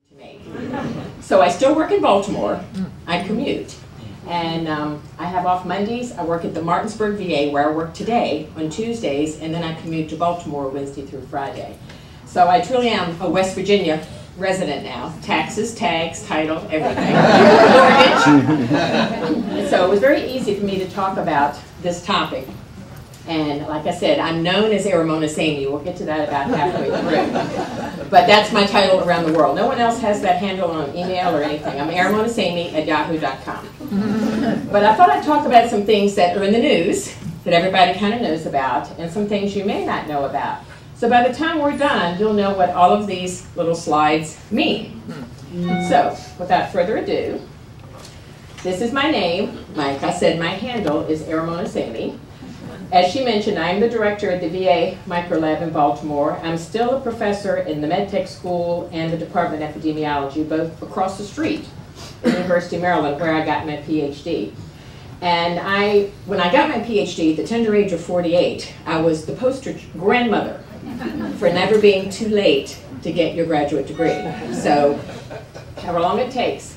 So I still work in Baltimore. I commute. And I have off Mondays. I work at the Martinsburg VA, where I work today, on Tuesdays, and then I commute to Baltimore Wednesday through Friday. So I truly am a West Virginia resident now. Taxes, tags, title, everything. Mortgage. So it was very easy for me to talk about this topic. And like I said, I'm known as Aramonis Amy. We'll get to that about halfway through. But that's my title around the world. No one else has that handle on email or anything. I'm Aramonis Amy at yahoo.com. But I thought I'd talk about some things that are in the news that everybody kind of knows about, and some things you may not know about. So by the time we're done, you'll know what all of these little slides mean. So without further ado, this is my name. Like I said, my handle is Aramonis Amy. As she mentioned, I am the director at the VA Microlab in Baltimore. I'm still a professor in the MedTech School and the Department of Epidemiology, both across the street at the University of Maryland, where I got my PhD. And when I got my PhD at the tender age of 48, I was the poster grandmother for never being too late to get your graduate degree. So, however long it takes.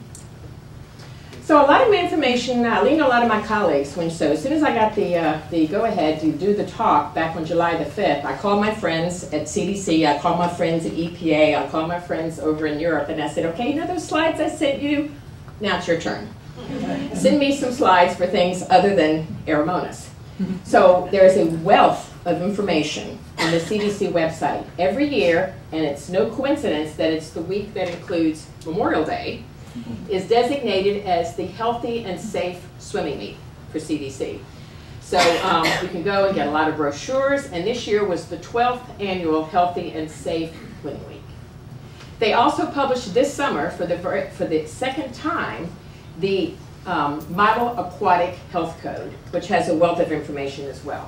So a lot of my information, I leaned on a lot of my colleagues as soon as I got the go-ahead to do the talk back on July the 5th, I called my friends at CDC, I called my friends at EPA, I called my friends over in Europe, and I said, okay, you know those slides I sent you? Now it's your turn. Send me some slides for things other than Aramonis. So there's a wealth of information on the CDC website every year, and it's no coincidence that it's the week that includes Memorial Day, is designated as the Healthy and Safe Swimming Week for CDC. So you can go and get a lot of brochures, and this year was the 12th annual Healthy and Safe Swimming Week. They also published this summer, for the second time, the Model Aquatic Health Code, which has a wealth of information as well.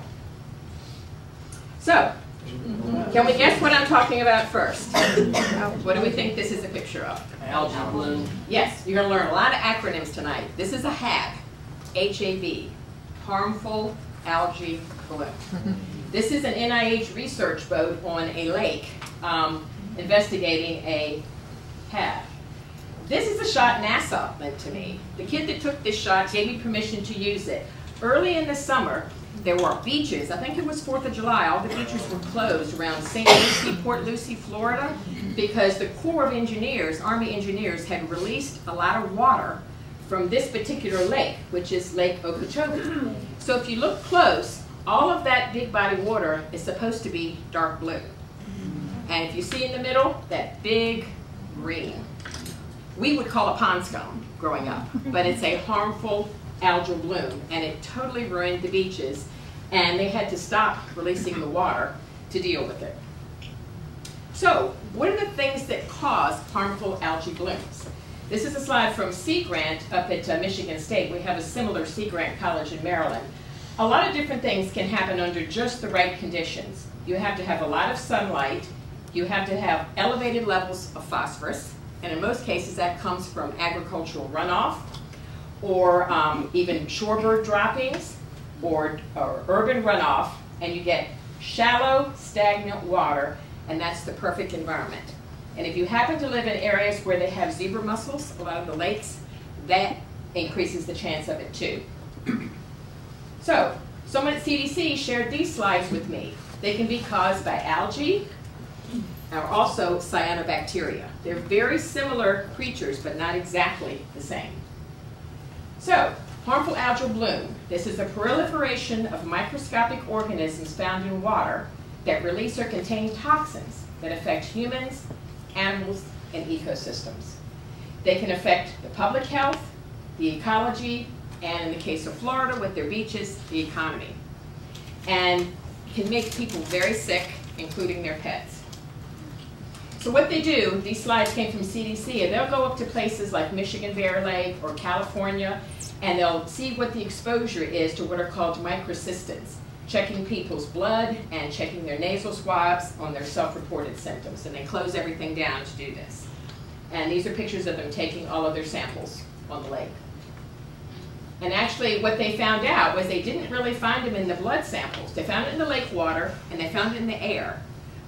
So, can we guess what I'm talking about first? What do we think this is a picture of? Algae bloom. Yes, you're going to learn a lot of acronyms tonight. This is a HAB, H-A-B, harmful algae bloom. This is an NIH research boat on a lake investigating a HAB. This is a shot NASA sent to me. The kid that took this shot gave me permission to use it. Early in the summer, there were beaches. I think it was 4th of July. All the beaches were closed around St. Lucie, Port Lucie, Florida, because the Corps of Engineers, Army engineers, had released a lot of water from this particular lake, which is Lake Okeechobee. So if you look close, all of that big body of water is supposed to be dark blue. And if you see in the middle, that big green. We would call it pond scum growing up, but it's a harmful algal bloom, and it totally ruined the beaches, and they had to stop releasing the water to deal with it. So, what are the things that cause harmful algae blooms? This is a slide from Sea Grant up at Michigan State. We have a similar Sea Grant college in Maryland. A lot of different things can happen under just the right conditions. You have to have a lot of sunlight, you have to have elevated levels of phosphorus, and in most cases that comes from agricultural runoff, or even shorebird droppings, or urban runoff, and you get shallow, stagnant water, and that's the perfect environment. And if you happen to live in areas where they have zebra mussels, a lot of the lakes, that increases the chance of it too. So, someone at CDC shared these slides with me. They can be caused by algae, or also cyanobacteria. They're very similar creatures, but not exactly the same. So, harmful algal bloom. This is a proliferation of microscopic organisms found in water that release or contain toxins that affect humans, animals, and ecosystems. They can affect the public health, the ecology, and in the case of Florida with their beaches, the economy. And can make people very sick, including their pets. So what they do, these slides came from CDC, and they'll go up to places like Michigan Bear Lake or California, and they'll see what the exposure is to what are called microcystins, checking people's blood and checking their nasal swabs on their self-reported symptoms. And they close everything down to do this. And these are pictures of them taking all of their samples on the lake. And actually what they found out was they didn't really find them in the blood samples. They found it in the lake water, and they found it in the air.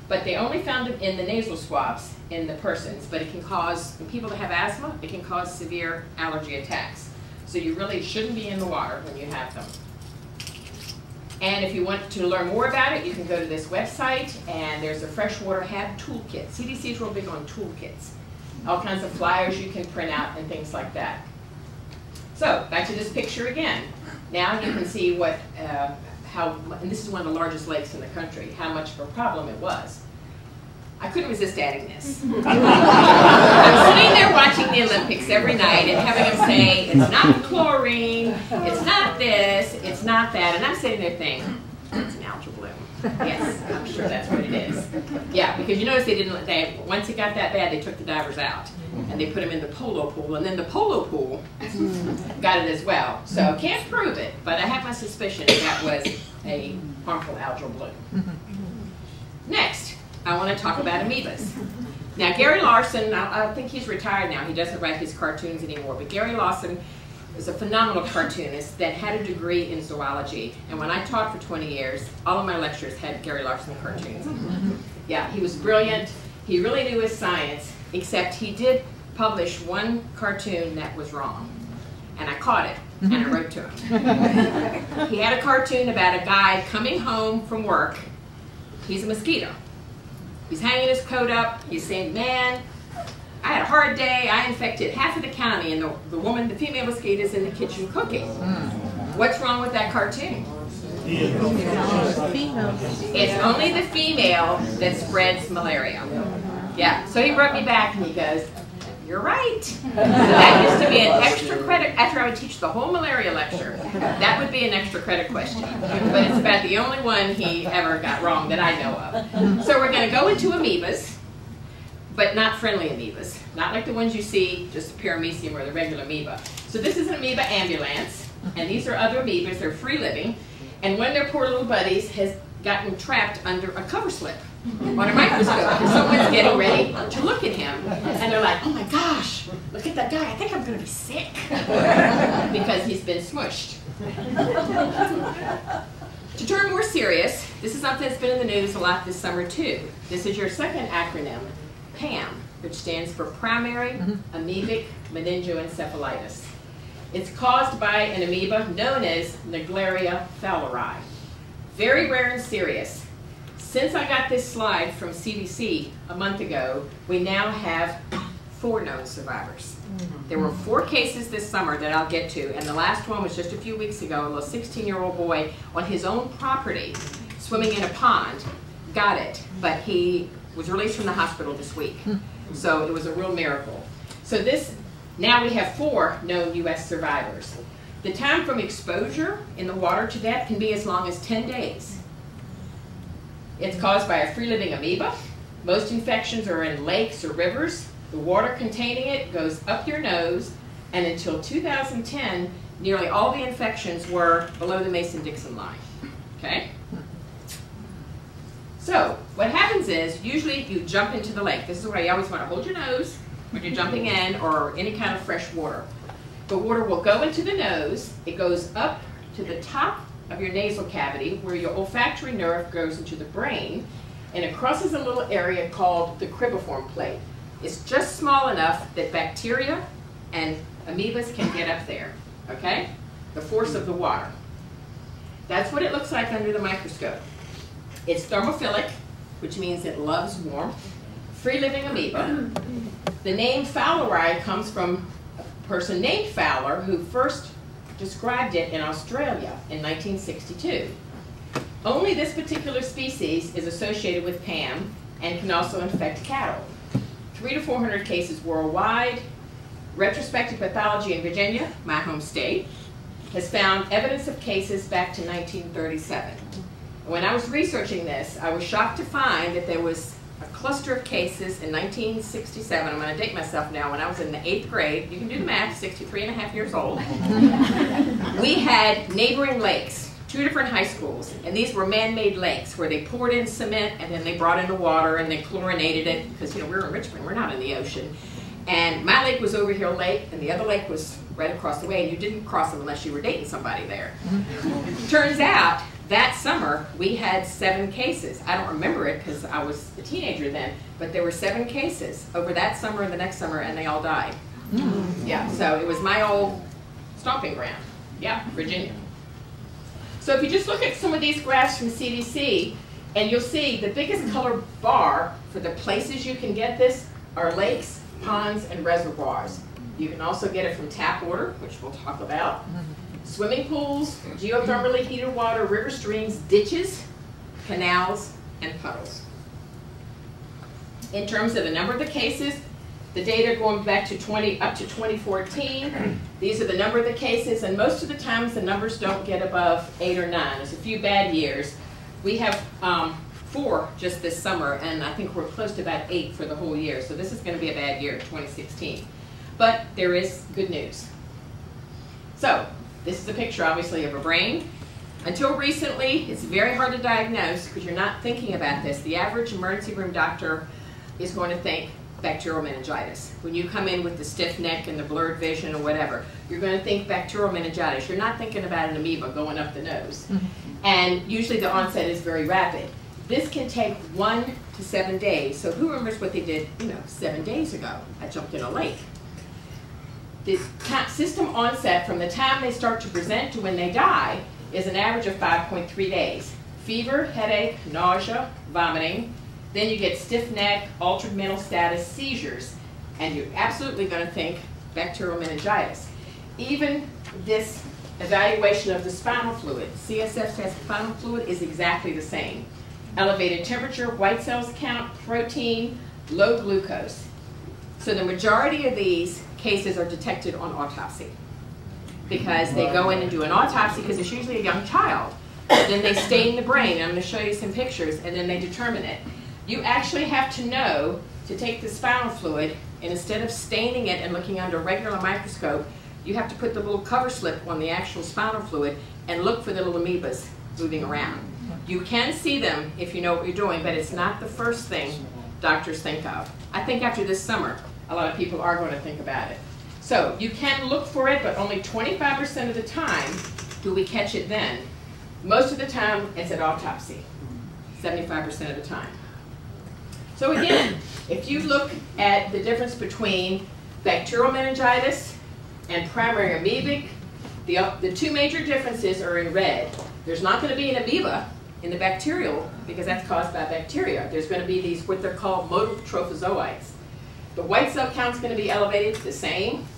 but they only found it in the nasal swabs in the persons, but it can cause, in people that have asthma, it can cause severe allergy attacks. So you really shouldn't be in the water when you have them. And if you want to learn more about it, you can go to this website, and there's a freshwater HAB toolkit. CDC is real big on toolkits. All kinds of flyers you can print out and things like that. So, back to this picture again. Now you can see what, and this is one of the largest lakes in the country, how much of a problem it was. I couldn't resist adding this. I'm sitting there watching the Olympics every night and having them say, it's not chlorine, it's not this, it's not that, and I'm sitting there thinking, it's an algal bloom. Yes, I'm sure that's what it is. Yeah, because you notice once it got that bad, they took the divers out, and they put them in the polo pool, and then the polo pool got it as well. So can't prove it, but I have my suspicion that was a harmful algal bloom. Next, I want to talk about amoebas. Now, Gary Larson, I think he's retired now. He doesn't write his cartoons anymore. But Gary Larson was a phenomenal cartoonist that had a degree in zoology. And when I taught for 20 years, all of my lectures had Gary Larson cartoons. Yeah, he was brilliant. He really knew his science, except he did publish one cartoon that was wrong. And I caught it, and I wrote to him. He had a cartoon about a guy coming home from work. He's a mosquito. He's hanging his coat up. He's saying, man, I had a hard day. I infected half of the county, and the female mosquito is in the kitchen cooking. What's wrong with that cartoon? It's only the female that spreads malaria. Yeah, so he wrote me back, and he goes, you're right. So that used to be an extra credit, after I would teach the whole malaria lecture, that would be an extra credit question. But it's about the only one he ever got wrong that I know of. So we're going to go into amoebas, but not friendly amoebas. Not like the ones you see, just paramecium or the regular amoeba. So this is an amoeba ambulance, and these are other amoebas. They're free living, and one of their poor little buddies has gotten trapped under a cover slip on a microscope, and someone's getting ready to look at him, and they're like, oh my gosh, look at that guy, I think I'm going to be sick, because he's been smushed. To turn more serious, this is something that's been in the news a lot this summer too. This is your second acronym, PAM, which stands for primary amoebic meningoencephalitis. It's caused by an amoeba known as Naegleria fowleri. Very rare and serious. Since I got this slide from CDC a month ago, we now have 4 known survivors. There were 4 cases this summer that I'll get to, and the last one was just a few weeks ago. A little 16-year-old boy on his own property, swimming in a pond, got it, but he was released from the hospital this week. So it was a real miracle. So now we have 4 known U.S. survivors. The time from exposure in the water to death can be as long as 10 days. It's caused by a free-living amoeba. Most infections are in lakes or rivers. The water containing it goes up your nose, and until 2010, nearly all the infections were below the Mason-Dixon line. Okay? So, what happens is, usually you jump into the lake. This is where you always want to hold your nose when you're jumping in, or any kind of fresh water. The water will go into the nose. It goes up to the top of your nasal cavity, where your olfactory nerve goes into the brain, and it crosses a little area called the cribriform plate. It's just small enough that bacteria and amoebas can get up there, okay? The force of the water. That's what it looks like under the microscope. It's thermophilic, which means it loves warmth. Free-living amoeba. The name Fowleri comes from a person named Fowler, who first described it in Australia in 1962. Only this particular species is associated with PAM and can also infect cattle. 300 to 400 cases worldwide. Retrospective pathology in Virginia, my home state, has found evidence of cases back to 1937. When I was researching this, I was shocked to find that there was a cluster of cases in 1967. I'm going to date myself now. When I was in the 8th grade, you can do the math, 63 and a half years old, we had neighboring lakes, 2 different high schools, and these were man-made lakes where they poured in cement and then they brought in the water and they chlorinated it, because we're in Richmond, we're not in the ocean. And my lake was Overhill Lake, and the other lake was right across the way, and you didn't cross them unless you were dating somebody there. Turns out that summer, we had 7 cases. I don't remember it because I was a teenager then, but there were 7 cases over that summer and the next summer, and they all died. Yeah, so it was my old stomping ground. Yeah, Virginia. So if you just look at some of these graphs from CDC, and you'll see the biggest color bar for the places you can get this are lakes, ponds, and reservoirs. You can also get it from tap water, which we'll talk about. Swimming pools, geothermally heated water, river streams, ditches, canals, and puddles. In terms of the number of the cases, the data going back to up to 2014, these are the number of the cases, and most of the times the numbers don't get above 8 or 9. There's a few bad years. We have 4 just this summer, and I think we're close to about 8 for the whole year, so this is going to be a bad year, 2016. But there is good news. So, this is a picture, obviously, of a brain. Until recently, it's very hard to diagnose because you're not thinking about this. The average emergency room doctor is going to think bacterial meningitis. When you come in with the stiff neck and the blurred vision or whatever, you're going to think bacterial meningitis. You're not thinking about an amoeba going up the nose. And usually the onset is very rapid. This can take 1 to 7 days. So who remembers what they did, 7 days ago? I jumped in a lake. The system onset from the time they start to present to when they die is an average of 5.3 days. Fever, headache, nausea, vomiting. Then you get stiff neck, altered mental status, seizures, and you're absolutely going to think bacterial meningitis. Even this evaluation of the spinal fluid, CSF test spinal fluid, is exactly the same. Elevated temperature, white cells count, protein, low glucose. So the majority of these cases are detected on autopsy because they go in and do an autopsy because it's usually a young child. Then they stain the brain, and I'm going to show you some pictures, and then they determine it. You actually have to know to take the spinal fluid, and instead of staining it and looking under a regular microscope, you have to put the little cover slip on the actual spinal fluid and look for the little amoebas moving around. You can see them if you know what you're doing, but it's not the first thing doctors think of. I think after this summer, a lot of people are going to think about it. So you can look for it, but only 25% of the time do we catch it then. Most of the time, it's at autopsy, 75% of the time. So again, if you look at the difference between bacterial meningitis and primary amoebic, the 2 major differences are in red. There's not going to be an amoeba in the bacterial because that's caused by bacteria. There's going to be these, what they're called motile trophozoites. The white cell count's going to be elevated, the same.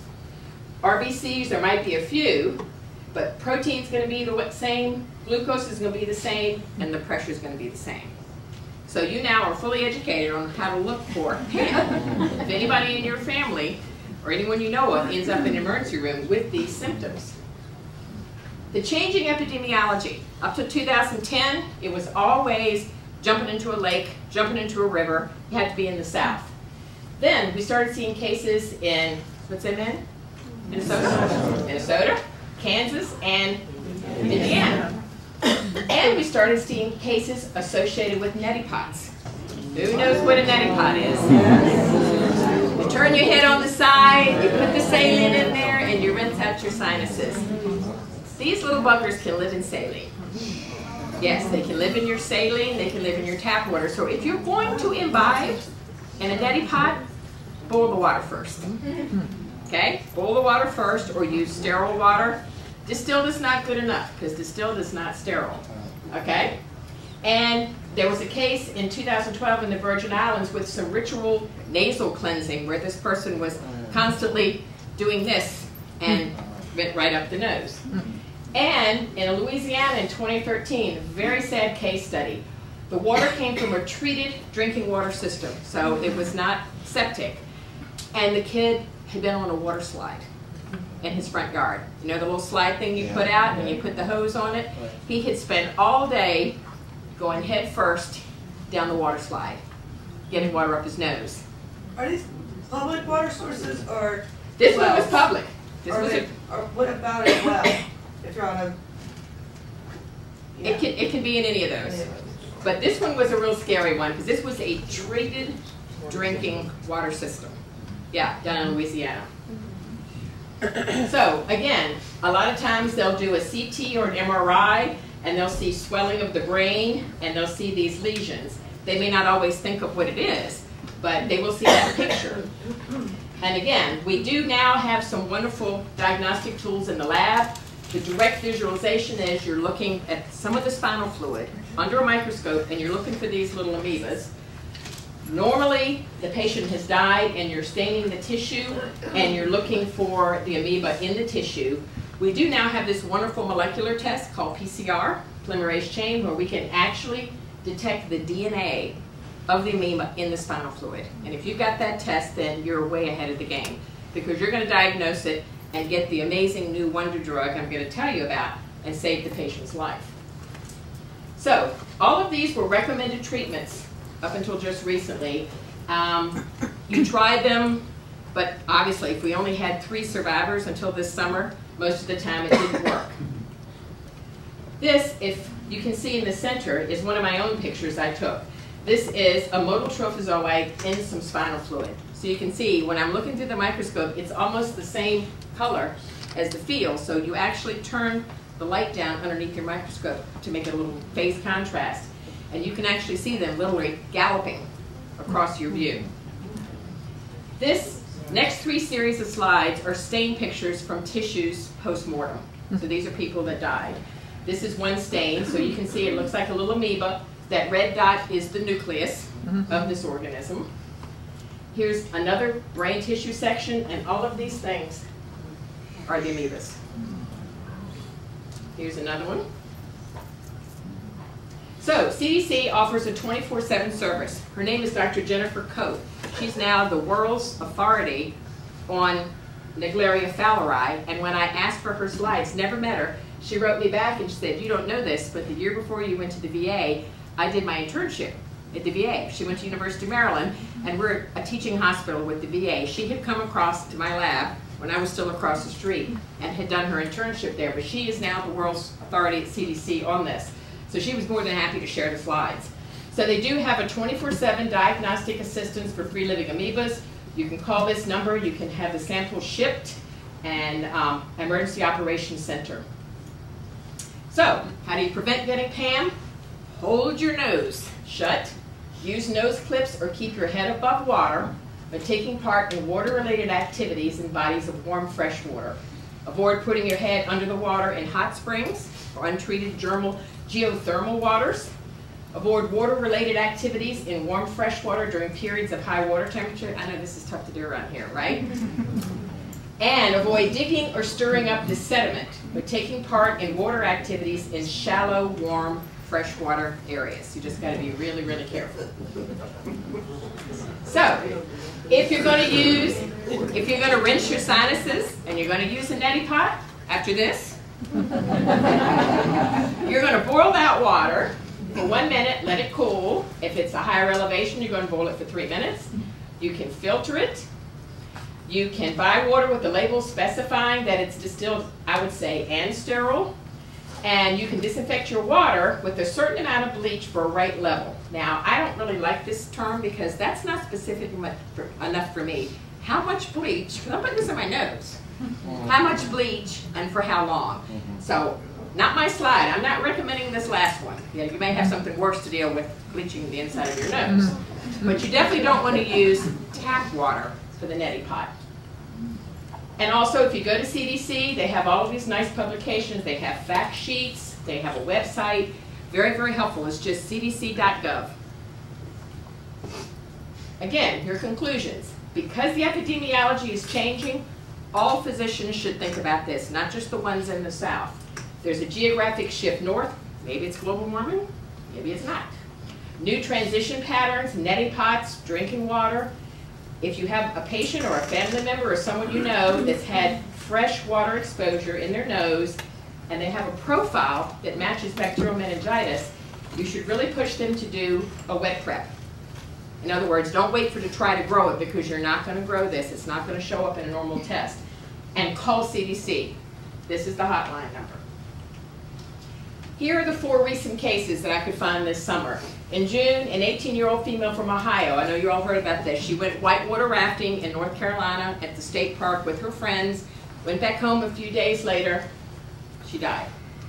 RBCs, there might be a few, but protein's going to be the same, glucose is going to be the same, and the pressure is going to be the same. So you now are fully educated on how to look for PAM. If anybody in your family or anyone you know of ends up in an emergency room with these symptoms. The changing epidemiology. Up to 2010, it was always jumping into a lake, jumping into a river. You had to be in the South. Then we started seeing cases in, what's that, man? Minnesota, Kansas, and Indiana. And we started seeing cases associated with neti pots. Who knows what a neti pot is? You turn your head on the side, you put the saline in there, and you rinse out your sinuses. These little buggers can live in saline. Yes, they can live in your saline, they can live in your tap water. So if you're going to imbibe in a neti pot, boil the water first. Okay? Boil the water first, or use sterile water. Distilled is not good enough because distilled is not sterile. Okay? And there was a case in 2012 in the Virgin Islands with some ritual nasal cleansing where this person was constantly doing this and went right up the nose. And in Louisiana in 2013, a very sad case study. The water came from a treated drinking water system, so it was not septic. And the kid had been on a water slide in his front yard. You know the little slide thing you put out and you put the hose on it? He had spent all day going head first down the water slide, getting water up his nose. Are these public water sources or this one was public. This or was or what about a well? If you're on a it can be in any of those. But this one was a real scary one because this was a treated drinking water system. Yeah, down in Louisiana. So again, a lot of times they'll do a CT or an MRI and they'll see swelling of the brain, and they'll see these lesions. They may not always think of what it is, but they will see that picture. And again, we do now have some wonderful diagnostic tools in the lab. The direct visualization is you're looking at some of the spinal fluid under a microscope, and you're looking for these little amoebas. Normally, the patient has died, and you're staining the tissue, and you're looking for the amoeba in the tissue. We do now have this wonderful molecular test called PCR, polymerase chain, where we can actually detect the DNA of the amoeba in the spinal fluid. And if you've got that test, then you're way ahead of the game, because you're going to diagnose it and get the amazing new wonder drug I'm going to tell you about and save the patient's life. So, all of these were recommended treatments up until just recently. You tried them, but obviously if we only had 3 survivors until this summer, most of the time it didn't work. This, if you can see in the center, is one of my own pictures I took. This is a motile trophozoite in some spinal fluid. So you can see when I'm looking through the microscope, it's almost the same color as the field. So you actually turn the light down underneath your microscope to make it a little phase contrast. And you can actually see them literally galloping across your view. This next 3 series of slides are stain pictures from tissues post-mortem. So these are people that died. This is one stain, so you can see it looks like a little amoeba. That red dot is the nucleus of this organism. Here's another brain tissue section, and all of these things are the amoebas. Here's another one. So, CDC offers a 24/7 service. Her name is Dr. Jennifer Cope. She's now the world's authority on Naegleria fowleri, and when I asked for her slides, never met her, she wrote me back and she said, "You don't know this, but the year before you went to the VA, I did my internship at the VA." She went to University of Maryland, and we're a teaching hospital with the VA. She had come across to my lab when I was still across the street and had done her internship there, but she is now the world's authority at CDC on this. So she was more than happy to share the slides. So they do have a 24/7 diagnostic assistance for free-living amoebas. You can call this number, you can have the sample shipped, and Emergency Operations Center. So, how do you prevent getting PAM? Hold your nose shut, use nose clips, or keep your head above water by taking part in water-related activities in bodies of warm, fresh water. Avoid putting your head under the water in hot springs or untreated geothermal waters. Avoid water-related activities in warm, fresh water during periods of high water temperature. I know this is tough to do around here, right? And avoid digging or stirring up the sediment by taking part in water activities in shallow, warm, freshwater areas. You just got to be really, really careful. So, if you're going to rinse your sinuses and you're going to use a neti pot after this, you're going to boil that water for 1 minute, let it cool. If it's a higher elevation, you're going to boil it for 3 minutes. You can filter it. You can buy water with the label specifying that it's distilled, I would say, and sterile. And you can disinfect your water with a certain amount of bleach for a right level. Now, I don't really like this term because that's not specific enough for me. How much bleach? Because I'm putting this in my nose. How much bleach and for how long? So, not my slide. I'm not recommending this last one. Yeah, you may have something worse to deal with bleaching the inside of your nose. But you definitely don't want to use tap water for the neti pot. And also, if you go to CDC, they have all of these nice publications. They have fact sheets. They have a website. Very, very helpful. It's just cdc.gov. Again, your conclusions. Because the epidemiology is changing, all physicians should think about this, not just the ones in the South. There's a geographic shift north. Maybe it's global warming. Maybe it's not. New transition patterns, neti pots, drinking water. If you have a patient or a family member or someone you know that's had fresh water exposure in their nose and they have a profile that matches bacterial meningitis, you should really push them to do a wet prep. In other words, don't wait to try to grow it because you're not going to grow this. It's not going to show up in a normal test. And call CDC. This is the hotline number. Here are the 4 recent cases that I could find this summer. In June, an 18-year-old female from Ohio, I know you all heard about this, she went whitewater rafting in North Carolina at the state park with her friends, went back home a few days later, she died.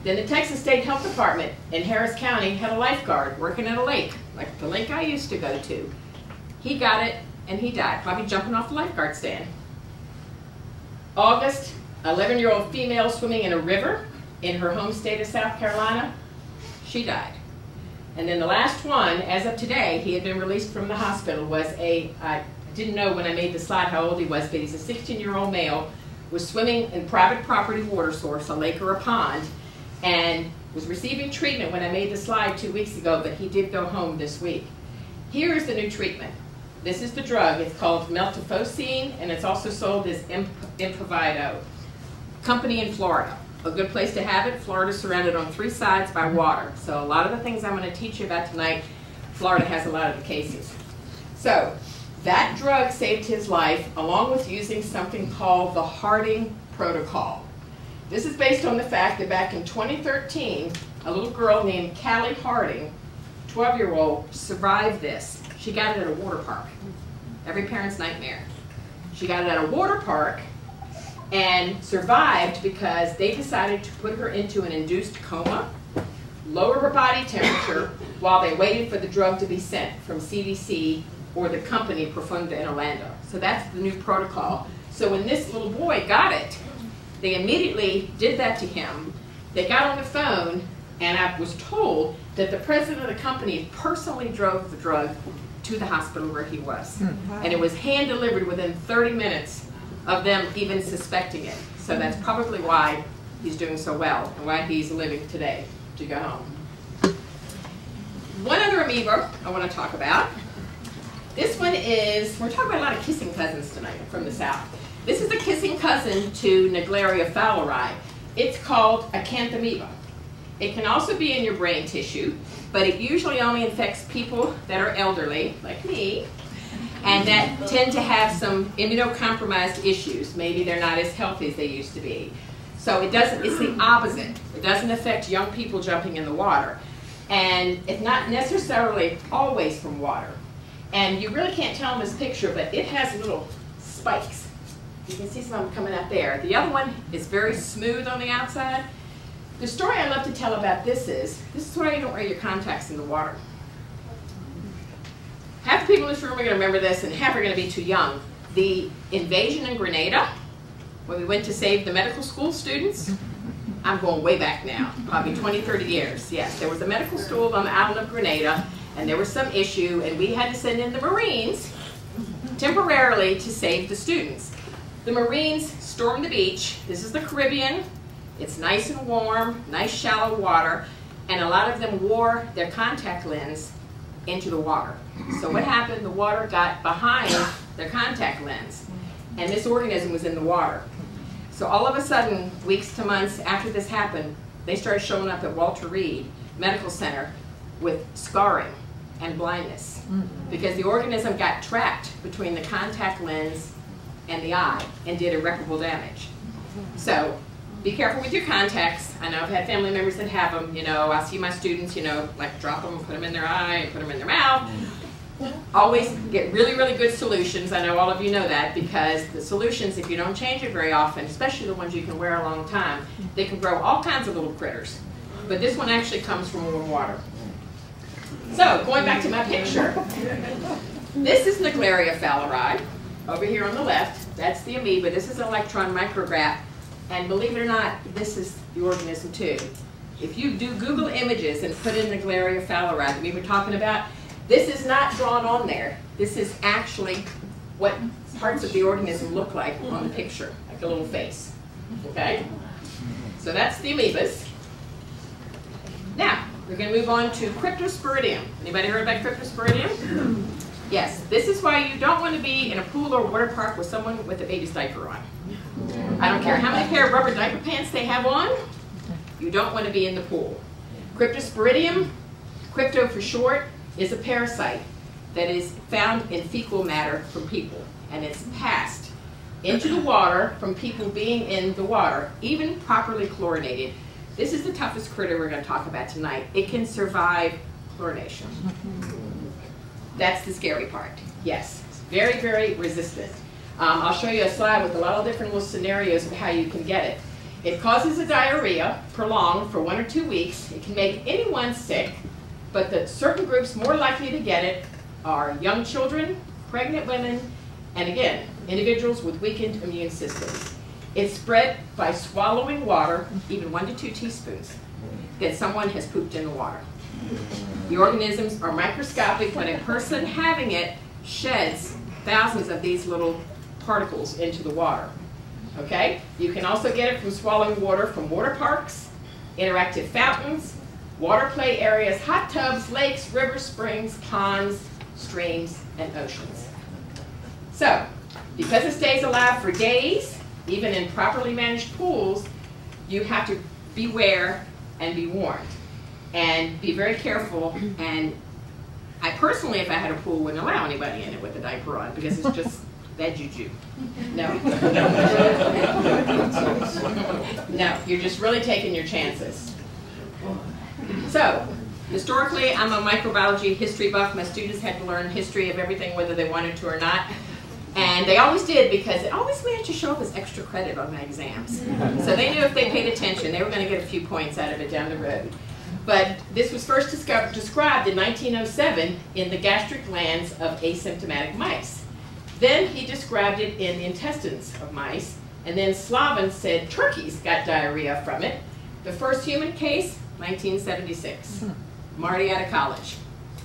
Then the Texas State Health Department in Harris County had a lifeguard working at a lake, like the lake I used to go to. He got it and he died, probably jumping off the lifeguard stand. August, 11-year-old female swimming in a river in her home state of South Carolina, she died. And then the last one, as of today, he had been released from the hospital, was I didn't know when I made the slide how old he was, but he's a 16-year-old male, was swimming in private property water source, a lake or a pond, and was receiving treatment when I made the slide 2 weeks ago, but he did go home this week. Here is the new treatment. This is the drug. It's called meltofosine, and it's also sold as Improvido. Company in Florida. A good place to have it. Florida's surrounded on 3 sides by water. So a lot of the things I'm going to teach you about tonight, Florida has a lot of the cases. So that drug saved his life, along with using something called the Harding Protocol. This is based on the fact that back in 2013, a little girl named Callie Harding, 12-year-old, survived this. She got it at a water park. Every parent's nightmare. She got it at a water park and survived because they decided to put her into an induced coma, lower her body temperature while they waited for the drug to be sent from CDC or the company Profunda in Orlando. So that's the new protocol. So when this little boy got it, they immediately did that to him. They got on the phone, and I was told that the president of the company personally drove the drug to the hospital where he was. And it was hand-delivered within 30 minutes of them even suspecting it. So that's probably why he's doing so well and why he's living today to go home. One other amoeba I want to talk about. This one is, we're talking about a lot of kissing cousins tonight from the South. This is a kissing cousin to Naegleria fowleri. It's called acanthamoeba. It can also be in your brain tissue, but it usually only infects people that are elderly, like me, and that tend to have some immunocompromised issues. Maybe they're not as healthy as they used to be. So it doesn't, it's the opposite. It doesn't affect young people jumping in the water. And it's not necessarily always from water. And you really can't tell in this picture, but it has little spikes. You can see some coming out there. The other one is very smooth on the outside. The story I love to tell about this is why you don't wear your contacts in the water. Half the people in this room are going to remember this, and half are going to be too young. The invasion in Grenada, when we went to save the medical school students, I'm going way back now, probably 20, 30 years. Yes, there was a medical school on the island of Grenada, and there was some issue, and we had to send in the Marines temporarily to save the students. The Marines stormed the beach. This is the Caribbean. It's nice and warm, nice shallow water, and a lot of them wore their contact lens into the water. So what happened? The water got behind their contact lens, and this organism was in the water. So all of a sudden, weeks to months after this happened, they started showing up at Walter Reed Medical Center with scarring and blindness because the organism got trapped between the contact lens and the eye and did irreparable damage. So be careful with your contacts. I know I've had family members that have them. I see my students, like drop them, put them in their eye, and put them in their mouth. Always get really, really good solutions. I know all of you know that because the solutions, if you don't change it very often, especially the ones you can wear a long time, they can grow all kinds of little critters. But this one actually comes from warm water. So, going back to my picture, this is Naegleria fowleri. Over here on the left, that's the amoeba. This is an electron micrograph. And believe it or not, this is the organism too. If you do Google images and put in Naegleria fowleri that we were talking about, this is not drawn on there. This is actually what parts of the organism look like on the picture, like a little face. Okay? So that's the amoebas. Now, we're going to move on to Cryptosporidium. Anybody heard about Cryptosporidium? Yes, this is why you don't want to be in a pool or water park with someone with a baby's diaper on. I don't care how many pair of rubber diaper pants they have on, you don't want to be in the pool. Cryptosporidium, crypto for short, is a parasite that is found in fecal matter from people, and it's passed into the water from people being in the water, even properly chlorinated. This is the toughest critter we're going to talk about tonight. It can survive chlorination. That's the scary part. Yes, it's very, very resistant. I'll show you a slide with a lot of different little scenarios of how you can get it. It causes a diarrhea, prolonged for 1 or 2 weeks. It can make anyone sick, but the certain groups more likely to get it are young children, pregnant women, and again, individuals with weakened immune systems. It's spread by swallowing water, even 1 to 2 teaspoons, that someone has pooped in the water. The organisms are microscopic, but a person having it sheds thousands of these little particles into the water. Okay? You can also get it from swallowing water from water parks, interactive fountains, water play areas, hot tubs, lakes, rivers, springs, ponds, streams, and oceans. So, because it stays alive for days, even in properly managed pools, you have to beware and be warned. And be very careful. And I personally, if I had a pool, wouldn't allow anybody in it with a diaper on, because it's just bad juju. No. No, you're just really taking your chances. So, historically, I'm a microbiology history buff. My students had to learn history of everything whether they wanted to or not. And they always did, because it always managed to show up as extra credit on my exams. So they knew if they paid attention, they were going to get a few points out of it down the road. But this was first described in 1907 in the gastric glands of asymptomatic mice. Then he described it in the intestines of mice, and then Slavin said turkeys got diarrhea from it. The first human case, 1976. Marty out of college.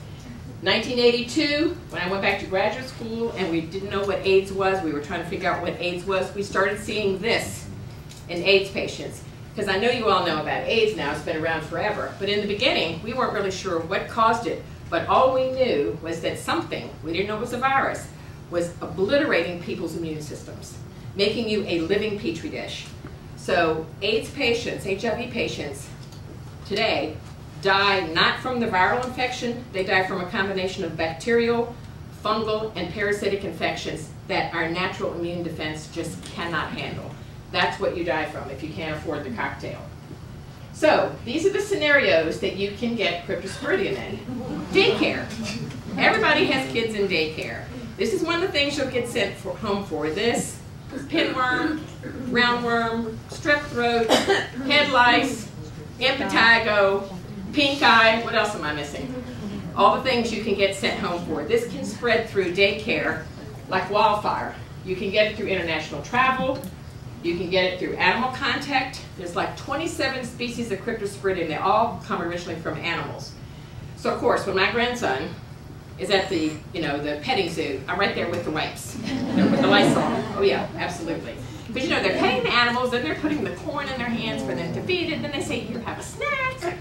1982, when I went back to graduate school and we didn't know what AIDS was, we were trying to figure out what AIDS was, we started seeing this in AIDS patients. Because I know you all know about AIDS now, it's been around forever. But in the beginning, we weren't really sure what caused it. But all we knew was that something, we didn't know it was a virus, was obliterating people's immune systems, making you a living petri dish. So AIDS patients, HIV patients, today, die not from the viral infection, they die from a combination of bacterial, fungal, and parasitic infections that our natural immune defense just cannot handle. That's what you die from if you can't afford the cocktail. So, these are the scenarios that you can get Cryptosporidium in. Daycare. Everybody has kids in daycare. This is one of the things you'll get sent home for. This, pinworm, roundworm, strep throat, head lice, impetigo, pink eye, what else am I missing? All the things you can get sent home for. This can spread through daycare like wildfire. You can get it through international travel. You can get it through animal contact. There's like 27 species of Cryptosporidium. They all come originally from animals. So of course, when my grandson is at the, the petting zoo, I'm right there with the wipes, with the Lysol. Oh yeah, absolutely. Because they're petting the animals, then they're putting the corn in their hands for them to feed it, then they say, here, have a snack.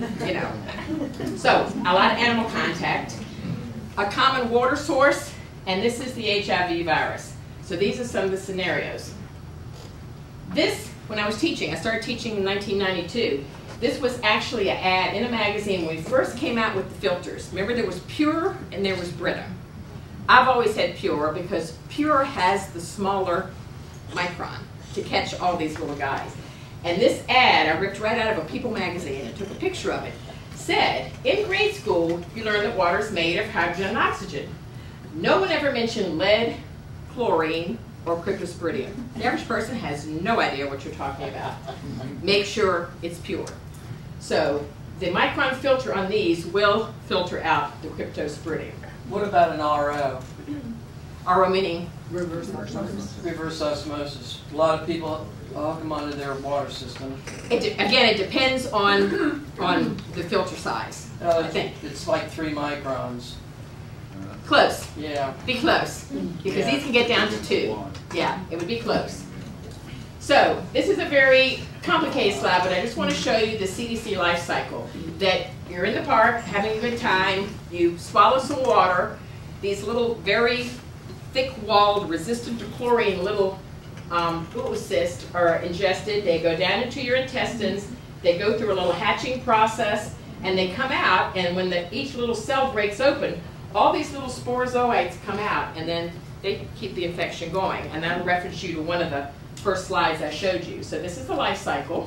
So, a lot of animal contact. A common water source, and this is the HIV virus. So these are some of the scenarios. This, when I was teaching, I started teaching in 1992, this was actually an ad in a magazine when we first came out with the filters. Remember, there was Pure and there was Brita. I've always had Pure because Pure has the smaller micron to catch all these little guys. And this ad, I ripped right out of a People magazine and took a picture of it, said, in grade school, you learn that water is made of hydrogen and oxygen. No one ever mentioned lead, chlorine, or Cryptosporidium. The average person has no idea what you're talking about. Make sure it's pure. So the micron filter on these will filter out the Cryptosporidium. What about an RO? RO meaning reverse osmosis. Reverse osmosis. A lot of people hook them onto their water system. Again, it depends on the filter size, I think. It's like 3 microns. Close. Yeah. Be close. Because these can get down to 2. Yeah, it would be close. So, this is a very complicated slide, but I just want to show you the CDC life cycle. That you're in the park, having a good time, you swallow some water, these little very thick-walled, resistant to chlorine little oocysts are ingested, they go down into your intestines, they go through a little hatching process, and they come out, and when each little cell breaks open, all these little sporozoites come out, and then they keep the infection going. And that'll reference you to one of the first slides I showed you. So this is the life cycle.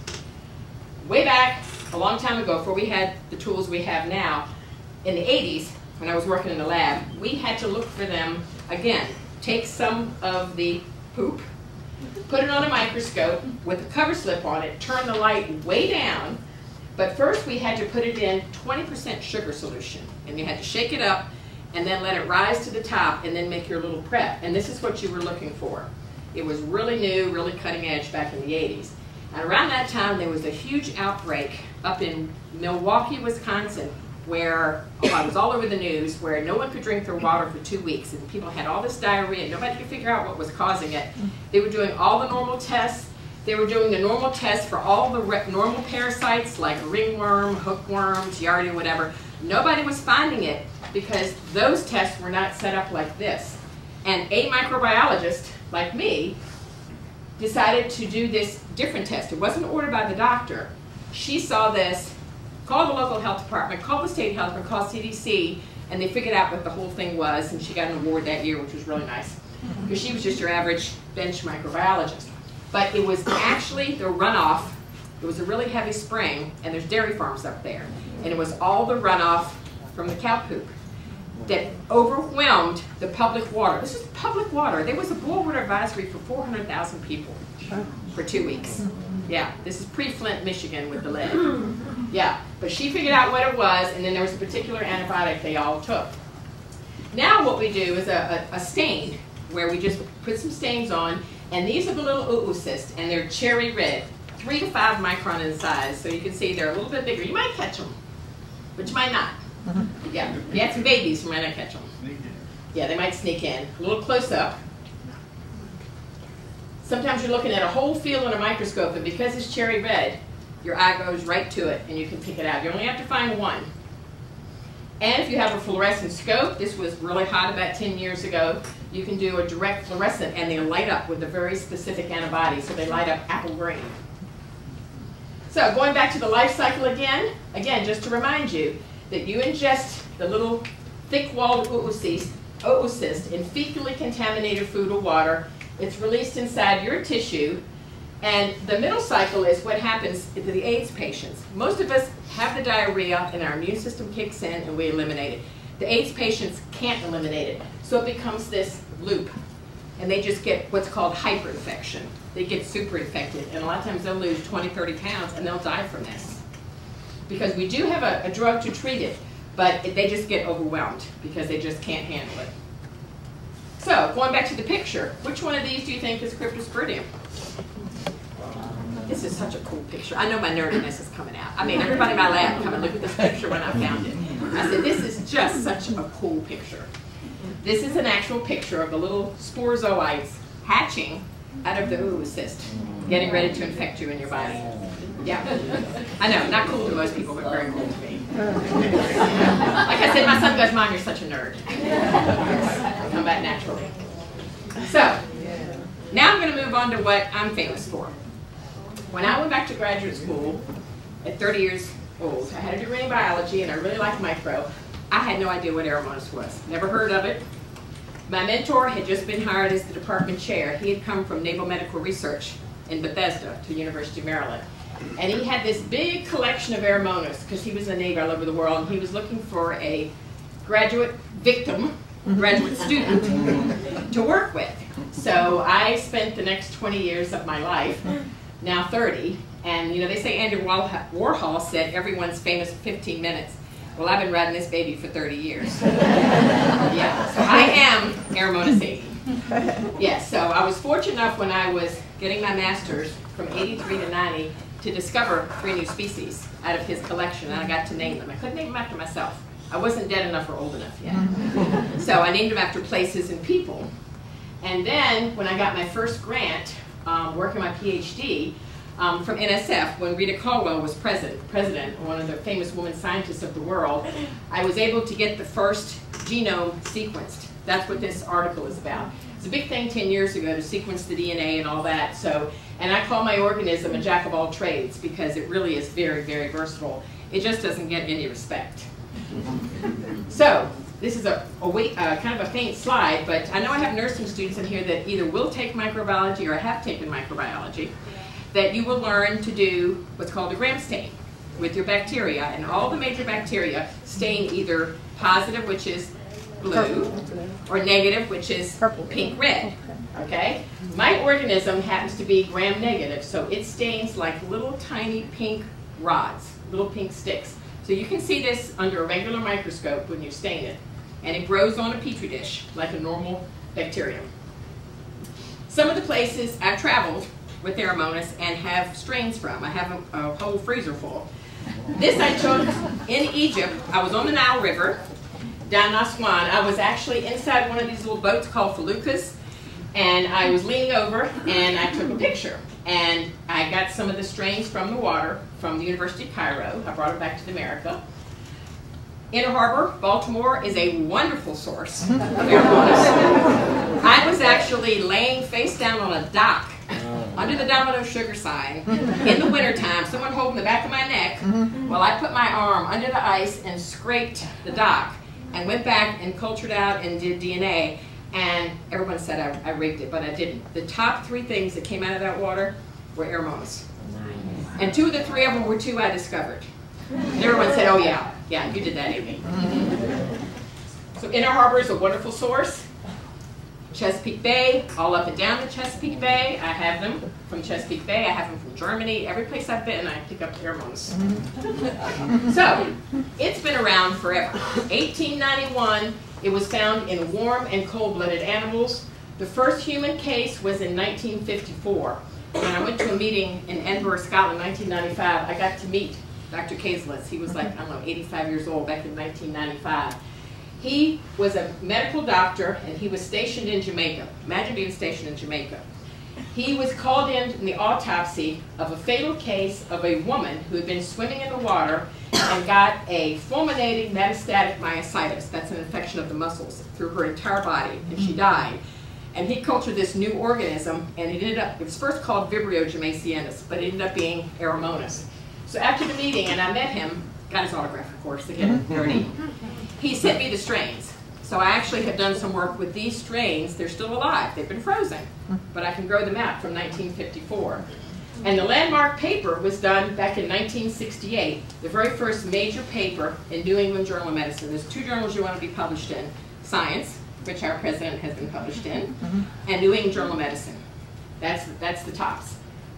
Way back, a long time ago, before we had the tools we have now, in the 80s, when I was working in the lab, we had to look for them, again, take some of the poop, put it on a microscope with a cover slip on it, turn the light way down, but first we had to put it in 20% sugar solution, and you had to shake it up and then let it rise to the top and then make your little prep. And this is what you were looking for. It was really new, really cutting edge back in the 80s. And around that time there was a huge outbreak up in Milwaukee, Wisconsin, where it was all over the news, where no one could drink their water for 2 weeks, and people had all this diarrhea, and nobody could figure out what was causing it. They were doing all the normal tests. They were doing the normal tests for all the normal parasites like ringworm, hookworms, Giardia, whatever. Nobody was finding it because those tests were not set up like this. And a microbiologist like me decided to do this different test. It wasn't ordered by the doctor. She saw this, called the local health department, called the state health department, called CDC, and they figured out what the whole thing was, and she got an award that year, which was really nice, because she was just your average bench microbiologist. But it was actually the runoff. It was a really heavy spring, and there's dairy farms up there, and it was all the runoff from the cow poop that overwhelmed the public water. This is public water. There was a boil water advisory for 400,000 people for 2 weeks. Yeah, this is pre-Flint, Michigan with the lead. Yeah, but she figured out what it was, and then there was a particular antibiotic they all took. Now what we do is a stain, where we just put some stains on, and these are the little oocysts, and they're cherry red, 3 to 5 micron in size, so you can see they're a little bit bigger. You might catch them, but you might not. Yeah, if you had some babies, you might not catch them. Yeah, they might sneak in. A little close up. Sometimes you're looking at a whole field on a microscope, and because it's cherry red, your eye goes right to it, and you can pick it out. You only have to find one. And if you have a fluorescent scope, this was really hot about 10 years ago, you can do a direct fluorescent, and they light up with a very specific antibody, so they light up apple green. So going back to the life cycle again, just to remind you that you ingest the little thick-walled oocyst in fecally contaminated food or water. It's released inside your tissue, and the middle cycle is what happens to the AIDS patients. Most of us have the diarrhea, and our immune system kicks in, and we eliminate it. The AIDS patients can't eliminate it, so it becomes this loop, and they just get what's called hyperinfection. They get super infected, and a lot of times they'll lose 20, 30 pounds, and they'll die from this. Because we do have a drug to treat it, but they just get overwhelmed because they just can't handle it. So, going back to the picture, which one of these do you think is Cryptosporidium? This is such a cool picture. I know my nerdiness is coming out. I made everybody in my lab come and look at this picture when I found it. I said, this is just such a cool picture. This is an actual picture of the little sporozoites hatching out of the oocyst, getting ready to infect you in your body. Yeah, I know, not cool to most people, but very cool to me. Like I said, my son goes, Mom, you're such a nerd. Come back naturally. So, now I'm going to move on to what I'm famous for. When I went back to graduate school at 30 years old, I had a degree in biology, and I really liked micro. I had no idea what Aeromonas was. Never heard of it. My mentor had just been hired as the department chair. He had come from Naval Medical Research in Bethesda to the University of Maryland. And he had this big collection of Aeromonas because he was in the Navy all over the world, and he was looking for a graduate student to work with. So I spent the next 20 years of my life, now 30, and you know, they say Andy Warhol said everyone's famous in 15 minutes. Well, I've been riding this baby for 30 years. Yeah, so I am Aeromonas 80. Yes, so I was fortunate enough when I was getting my master's from 83 to 90 to discover 3 new species out of his collection, and I got to name them. I couldn't name them after myself. I wasn't dead enough or old enough yet. So I named them after places and people. And then when I got my first grant, working my PhD, from NSF, when Rita Caldwell was president, one of the famous women scientists of the world, I was able to get the first genome sequenced. That's what this article is about. It's a big thing 10 years ago to sequence the DNA and all that. So, and I call my organism a jack of all trades because it really is very, very versatile. It just doesn't get any respect. So, this is a kind of a faint slide, but I know I have nursing students in here that either will take microbiology or have taken microbiology, that you will learn to do what's called a gram stain with your bacteria, and all the major bacteria stain either positive, which is blue, or negative, which is pink red. Okay? My organism happens to be gram-negative, so it stains like little tiny pink rods, little pink sticks. So you can see this under a regular microscope when you stain it, and it grows on a petri dish like a normal bacterium. Some of the places I've traveled with Aeromonas and have strains from. I have a whole freezer full. This I took in Egypt. I was on the Nile River down in Aswan. I was actually inside one of these little boats called feluccas, and I was leaning over and I took a picture. And I got some of the strains from the water from the University of Cairo. I brought it back to America. Inner Harbor, Baltimore, is a wonderful source of Aeromonas. I was actually laying face down on a dock under the Domino Sugar sign in the wintertime, someone holding the back of my neck while I put my arm under the ice and scraped the dock and went back and cultured out and did DNA. And everyone said I rigged it, but I didn't. The top 3 things that came out of that water were Aeromonas. And 2 of the 3 of them were 2 I discovered. And everyone said, oh yeah, you did that, Amy. So Inner Harbor is a wonderful source. Chesapeake Bay, all up and down the Chesapeake Bay. I have them from Chesapeake Bay. I have them from Germany. Every place I've been, I pick up Aeromonas. So, it's been around forever. 1891, it was found in warm and cold-blooded animals. The first human case was in 1954. When I went to a meeting in Edinburgh, Scotland, 1995, I got to meet Dr. Kazelitz. He was like, I don't know, 85 years old back in 1995. He was a medical doctor, and he was stationed in Jamaica. Imagine being stationed in Jamaica. He was called in the autopsy of a fatal case of a woman who had been swimming in the water and got a fulminating metastatic myositis. That's an infection of the muscles through her entire body, and she died. And he cultured this new organism, and it was first called Vibrio jamaicensis, but it ended up being Aeromonas. So after the meeting, and I met him, got his autograph, of course, again, very neat. He sent me the strains. So I actually have done some work with these strains. They're still alive. They've been frozen. But I can grow them out from 1954. And the landmark paper was done back in 1968, the very first major paper in New England Journal of Medicine. There's 2 journals you want to be published in: Science, which our president has been published in, and New England Journal of Medicine. That's the tops.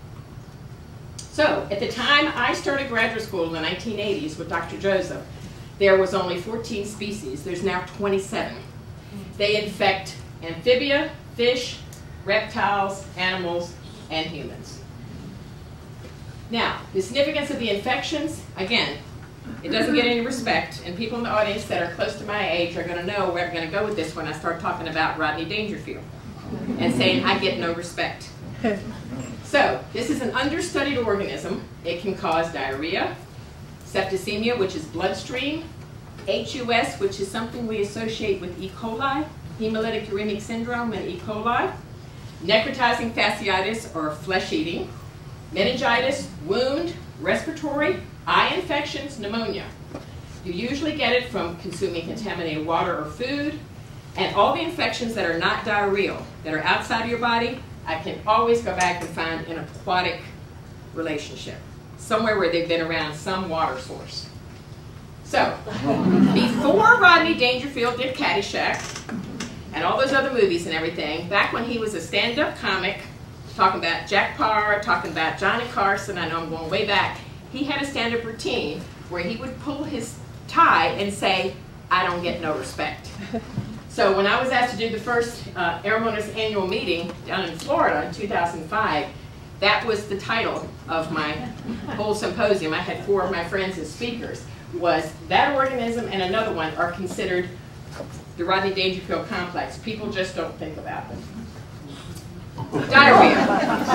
So at the time I started graduate school in the 1980s with Dr. Joseph, there was only 14 species. There's now 27. They infect amphibia, fish, reptiles, animals, and humans. Now, the significance of the infections, again, it doesn't get any respect, and people in the audience that are close to my age are going to know where I'm going to go with this when I start talking about Rodney Dangerfield and saying I get no respect. So, this is an understudied organism. It can cause diarrhea, septicemia, which is bloodstream, HUS, which is something we associate with E. coli, hemolytic uremic syndrome and E. coli, necrotizing fasciitis or flesh-eating, meningitis, wound, respiratory, eye infections, pneumonia. You usually get it from consuming contaminated water or food, and all the infections that are not diarrheal, that are outside of your body, I can always go back and find an aquatic relationship, somewhere where they've been around some water source. So, before Rodney Dangerfield did Caddyshack, and all those other movies and everything, back when he was a stand-up comic, talking about Jack Parr, talking about Johnny Carson, I know I'm going way back, he had a stand-up routine where he would pull his tie and say, I don't get no respect. So when I was asked to do the first Aeromonas annual meeting down in Florida in 2005, that was the title of my whole symposium. I had 4 of my friends as speakers. Was that organism and another one are considered the Rodney Dangerfield complex. People just don't think about them. Diarrhea.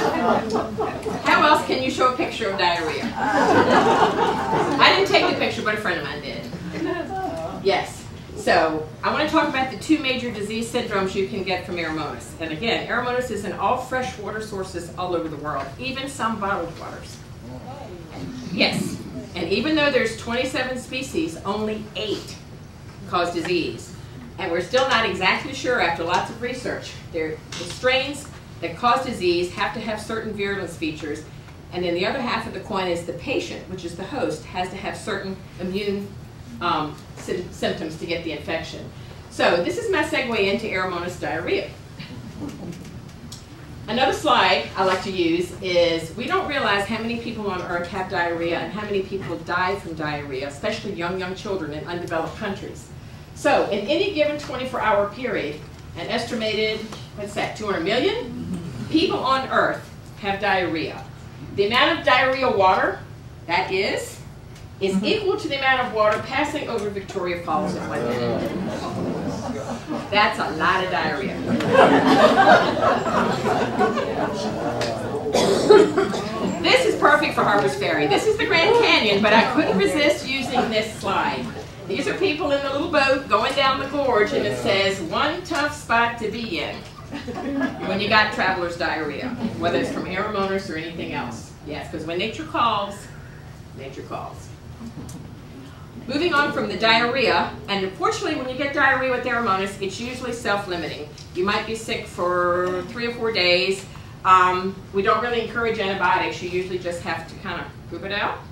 How else can you show a picture of diarrhea? I didn't take the picture, but a friend of mine did. Yes. So I want to talk about the 2 major disease syndromes you can get from Aeromonas. And again, Aeromonas is in all freshwater sources all over the world, even some bottled waters. Yes. And even though there's 27 species, only 8 cause disease. And we're still not exactly sure after lots of research. The strains that cause disease have to have certain virulence features. And then the other half of the coin is the patient, which is the host, has to have certain immune symptoms to get the infection. So this is my segue into Aeromonas diarrhea. Another slide I like to use is we don't realize how many people on Earth have diarrhea and how many people die from diarrhea, especially young children in undeveloped countries. So in any given 24-hour period, an estimated, what's that, 200 million people on Earth have diarrhea. The amount of diarrhea water that is equal to the amount of water passing over Victoria Falls in 1 minute. That's a lot of diarrhea. This is perfect for Harper's Ferry. This is the Grand Canyon, but I couldn't resist using this slide. These are people in the little boat going down the gorge, and it says, one tough spot to be in when you got traveler's diarrhea, whether it's from Aeromonas or anything else. Yes, because when nature calls, nature calls. Moving on from the diarrhea, and unfortunately when you get diarrhea with Aeromonas, it's usually self-limiting. You might be sick for 3 or 4 days. We don't really encourage antibiotics. You usually just have to kind of poop it out.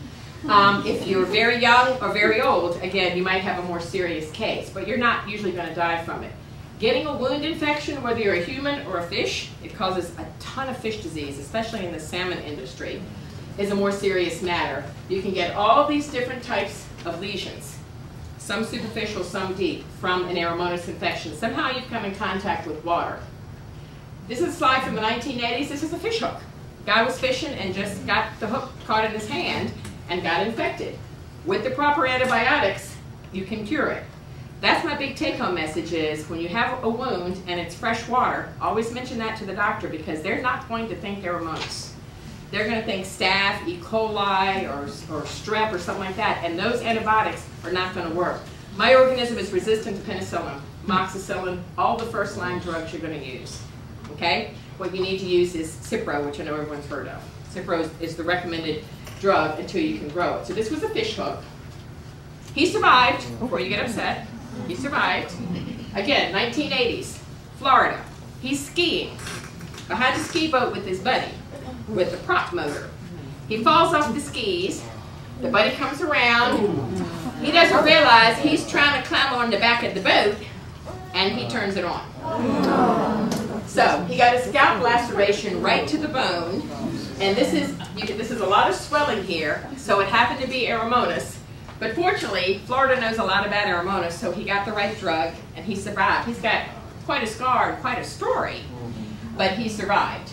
If you're very young or very old, again, you might have a more serious case, but you're not usually going to die from it. Getting a wound infection, whether you're a human or a fish, it causes a ton of fish disease, especially in the salmon industry, is a more serious matter. You can get all these different types of lesions, some superficial, some deep, from an Aeromonas infection. Somehow you've come in contact with water. This is a slide from the 1980s. This is a fish hook. Guy was fishing and just got the hook caught in his hand and got infected. With the proper antibiotics, you can cure it. That's my big take-home message is when you have a wound and it's fresh water, always mention that to the doctor because they're not going to think Aeromonas. They're going to think staph, E. coli, or strep or something like that, and those antibiotics are not going to work. My organism is resistant to penicillin, amoxicillin, all the first-line drugs you're going to use. Okay? What you need to use is Cipro, which I know everyone's heard of. Cipro is the recommended drug until you can grow it. So this was a fish hook. He survived, before you get upset, he survived. Again, 1980s, Florida. He's skiing behind a ski boat with his buddy, with the prop motor. He falls off the skis, the buddy comes around, he doesn't realize he's trying to climb on the back of the boat, and he turns it on. So, he got a scalp laceration right to the bone, and this is a lot of swelling here, so it happened to be Aeromonas. But fortunately, Florida knows a lot about Aeromonas, so he got the right drug, and he survived. He's got quite a scar and quite a story, but he survived.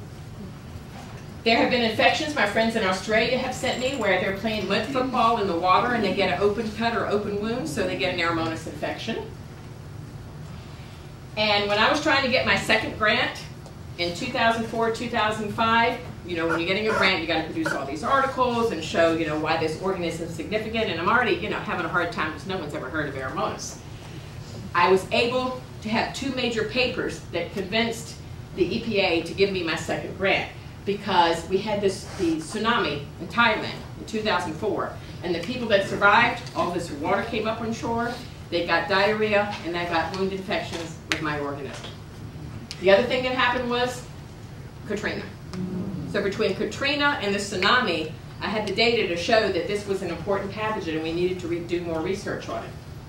There have been infections my friends in Australia have sent me where they're playing mud football in the water and they get an open cut or open wound, so they get an Aeromonas infection. And when I was trying to get my second grant in 2004, 2005, you know, when you're getting a grant, you got to produce all these articles and show, you know, why this organism is significant. And I'm already, you know, having a hard time because no one's ever heard of Aeromonas. I was able to have 2 major papers that convinced the EPA to give me my second grant because we had the tsunami in Thailand in 2004. And the people that survived, all this water came up on shore, they got diarrhea and they got wound infections with my organism. The other thing that happened was Katrina. So between Katrina and the tsunami, I had the data to show that this was an important pathogen and we needed to do more research on it.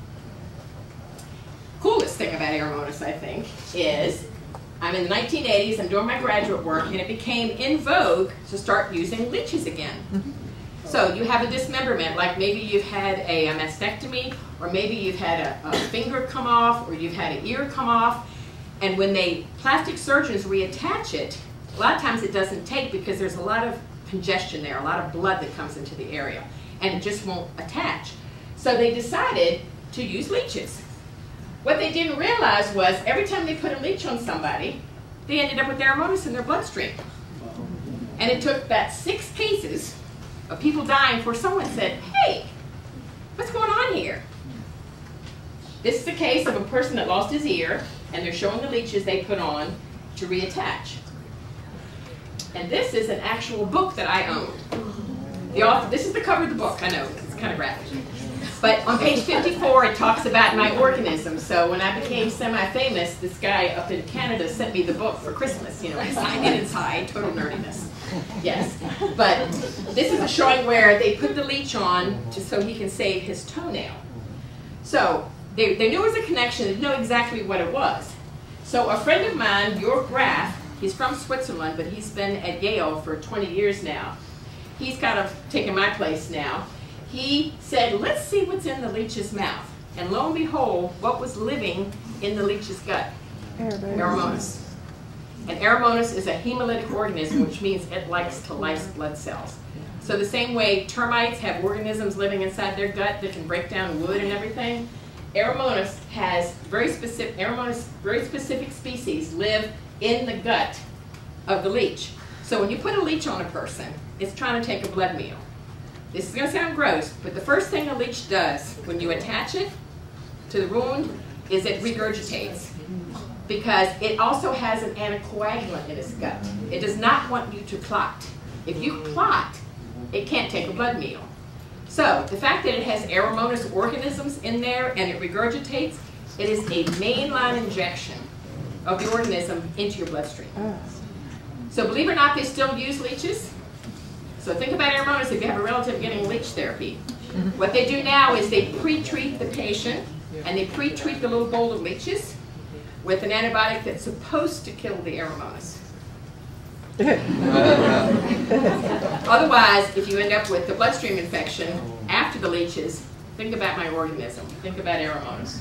Coolest thing about Aeromonas, I think, is I'm in the 1980s, I'm doing my graduate work, and it became in vogue to start using leeches again. So you have a dismemberment, like maybe you've had a mastectomy, or maybe you've had a finger come off, or you've had an ear come off, and when plastic surgeons reattach it, a lot of times it doesn't take because there's a lot of congestion there, a lot of blood that comes into the area, and it just won't attach. So they decided to use leeches. What they didn't realize was every time they put a leech on somebody, they ended up with Aeromonas in their bloodstream. And it took about 6 cases of people dying before someone said, hey, what's going on here? This is the case of a person that lost his ear, and they're showing the leeches they put on to reattach. And this is an actual book that I own. The author, this is the cover of the book, I know, it's kind of graphic. But on page 54, it talks about my organism. So when I became semi-famous, this guy up in Canada sent me the book for Christmas. You know, I signed it inside, total nerdiness. Yes. But this is a showing where they put the leech on so he can save his toenail. So they knew it was a connection, they didn't know exactly what it was. So a friend of mine, Jörg Graf, he's from Switzerland, but he's been at Yale for 20 years now. He's kind of taken my place now. He said, let's see what's in the leech's mouth. And lo and behold, what was living in the leech's gut? Aeromonas. And Aeromonas is a hemolytic organism, which means it likes to lyse blood cells. So the same way termites have organisms living inside their gut that can break down wood and everything, Aeromonas has very specific species live in the gut of the leech. So when you put a leech on a person, it's trying to take a blood meal. This is going to sound gross, but the first thing a leech does when you attach it to the wound is it regurgitates, because it also has an anticoagulant in its gut. It does not want you to clot. If you clot, it can't take a blood meal. So the fact that it has Aeromonas organisms in there and it regurgitates, it is a mainline injection of the organism into your bloodstream. So believe it or not, they still use leeches. So think about Aeromonas if you have a relative getting leech therapy. What they do now is they pre-treat the patient, and they pre-treat the little bowl of leeches with an antibiotic that's supposed to kill the Aeromonas. Otherwise, if you end up with the bloodstream infection after the leeches, think about my organism. Think about Aeromonas.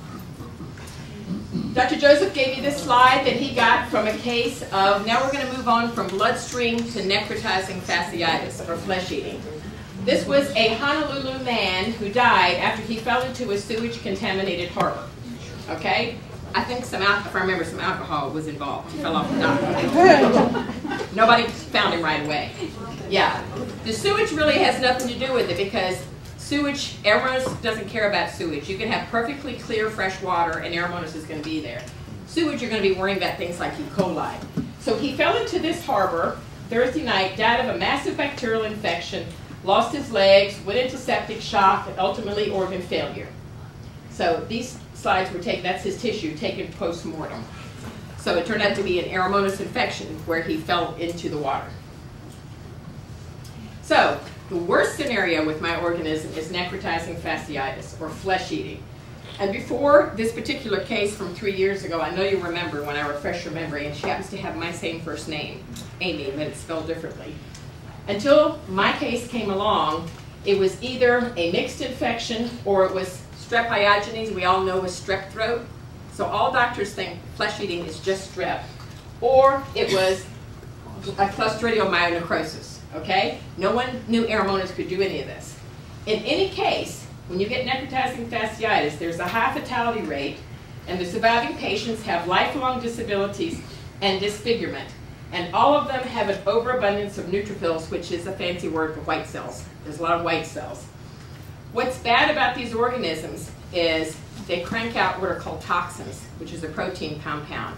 Dr. Joseph gave you this slide that he got from a case of, now we're going to move on from bloodstream to necrotizing fasciitis, or flesh eating. This was a Honolulu man who died after he fell into a sewage-contaminated harbor. Okay? I think if I remember, some alcohol was involved. He fell off the dock. Nobody found him right away. Yeah. The sewage really has nothing to do with it, because sewage, Aeromonas doesn't care about sewage. You can have perfectly clear fresh water and Aeromonas is going to be there. Sewage, you're going to be worrying about things like E. coli. So he fell into this harbor Thursday night, died of a massive bacterial infection, lost his legs, went into septic shock, and ultimately organ failure. So these slides were taken, that's his tissue, taken post-mortem. So it turned out to be an Aeromonas infection where he fell into the water. So the worst scenario with my organism is necrotizing fasciitis, or flesh eating. And before this particular case from 3 years ago, I know you remember when I refresh your memory, and she happens to have my same first name, Amy, but it's spelled differently. Until my case came along, it was either a mixed infection or it was strep pyogenes. We all know is strep throat. So all doctors think flesh eating is just strep. Or it was a Clostridial myonecrosis, okay? No one knew Aeromonas could do any of this. In any case, when you get necrotizing fasciitis, there's a high fatality rate, and the surviving patients have lifelong disabilities and disfigurement. And all of them have an overabundance of neutrophils, which is a fancy word for white cells. There's a lot of white cells. What's bad about these organisms is they crank out what are called toxins, which is a protein compound.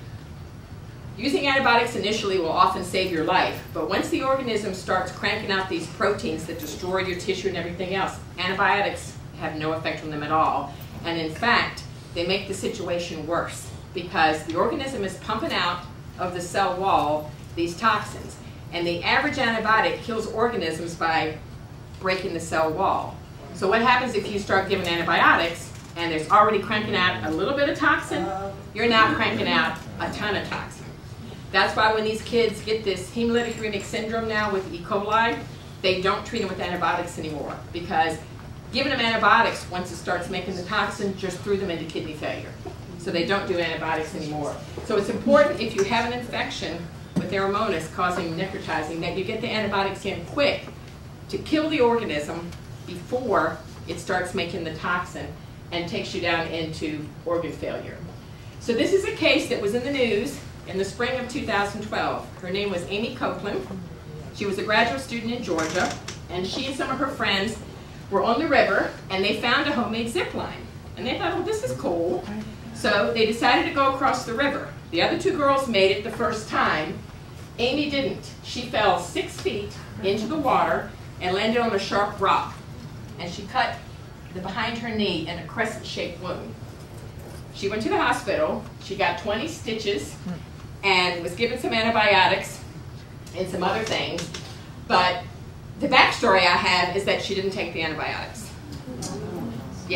Using antibiotics initially will often save your life, but once the organism starts cranking out these proteins that destroy your tissue and everything else, antibiotics have no effect on them at all. And in fact, they make the situation worse because the organism is pumping out of the cell wall these toxins. And the average antibiotic kills organisms by breaking the cell wall. So what happens if you start giving antibiotics and there's already cranking out a little bit of toxin, you're now cranking out a ton of toxin. That's why when these kids get this hemolytic uremic syndrome now with E. coli, they don't treat them with antibiotics anymore, because giving them antibiotics once it starts making the toxin just threw them into kidney failure. So they don't do antibiotics anymore. So it's important if you have an infection with Aeromonas causing necrotizing that you get the antibiotics in quick to kill the organism before it starts making the toxin and takes you down into organ failure. So this is a case that was in the news in the spring of 2012. Her name was Amy Copeland. She was a graduate student in Georgia, and she and some of her friends were on the river, and they found a homemade zip line. And they thought, well, this is cool. So they decided to go across the river. The other two girls made it the first time. Amy didn't. She fell 6 feet into the water and landed on a sharp rock. And she cut the behind her knee in a crescent-shaped wound. She went to the hospital. She got 20 stitches and was given some antibiotics and some other things. But the backstory I have is that she didn't take the antibiotics. Yes.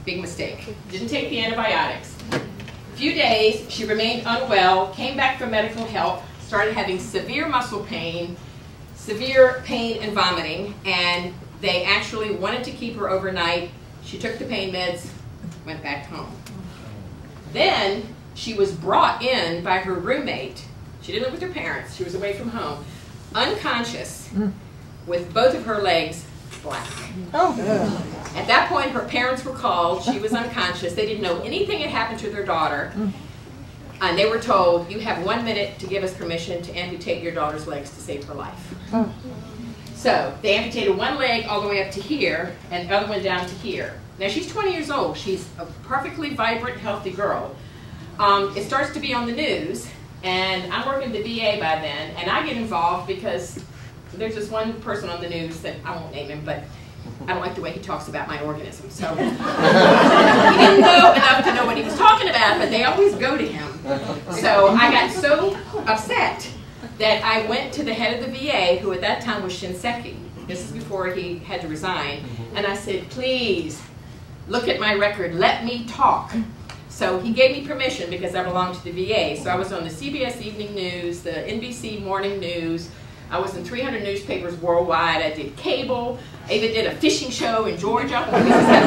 Big mistake. Didn't take the antibiotics. A few days, she remained unwell, came back for medical help, started having severe muscle pain, severe pain and vomiting, and they actually wanted to keep her overnight. She took the pain meds, went back home. Then she was brought in by her roommate. She didn't live with her parents. She was away from home, unconscious, with both of her legs black. At that point, her parents were called. She was unconscious. They didn't know anything had happened to their daughter. And they were told, you have 1 minute to give us permission to amputate your daughter's legs to save her life. So they amputated one leg all the way up to here, and the other one down to here. Now she's 20 years old. She's a perfectly vibrant, healthy girl. It starts to be on the news, and I'm working at the VA by then, and I get involved because there's this one person on the news that I won't name him, but I don't like the way he talks about my organism. So he didn't know enough to know what he was talking about, but they always go to him. So I got so upset that I went to the head of the VA, who at that time was Shinseki. This is before he had to resign. And I said, please, look at my record. Let me talk. So he gave me permission because I belonged to the VA. So I was on the CBS Evening News, the NBC Morning News. I was in 300 newspapers worldwide. I did cable. I even did a fishing show in Georgia. So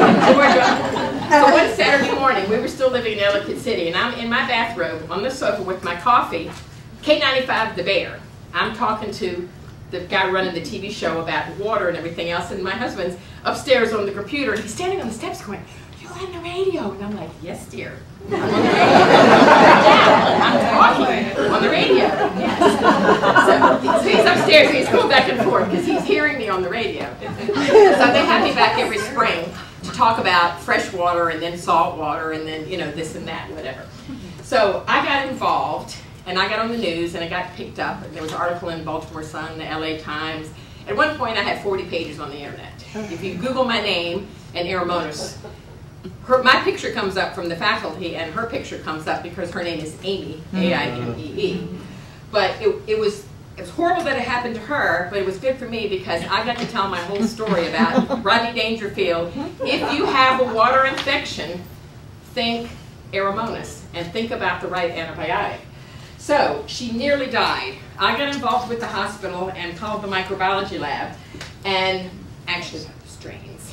one Saturday morning, we were still living in Ellicott City, and I'm in my bathrobe on the sofa with my coffee, K95 The Bear. I'm talking to the guy running the TV show about water and everything else, and my husband's upstairs on the computer, and he's standing on the steps going, "You're on the radio." And I'm like, "Yes, dear. I'm on the radio. I'm talking on the radio." Yes. So he's upstairs, he's going back and forth because he's hearing me on the radio. So they have me back every spring to talk about fresh water and then salt water and then, you know, this and that, whatever. So I got involved, and I got on the news, and I got picked up. And there was an article in Baltimore Sun, the LA Times. At one point, I had 40 pages on the internet. If you Google my name and Eromonas, my picture comes up from the faculty, and her picture comes up because her name is Amy, A-I-M-E-E. But it was horrible that it happened to her, but it was good for me because I got to tell my whole story about Rodney Dangerfield. If you have a water infection, think Eromonas and think about the right antibiotic. So she nearly died. I got involved with the hospital and called the microbiology lab and actually got the strains.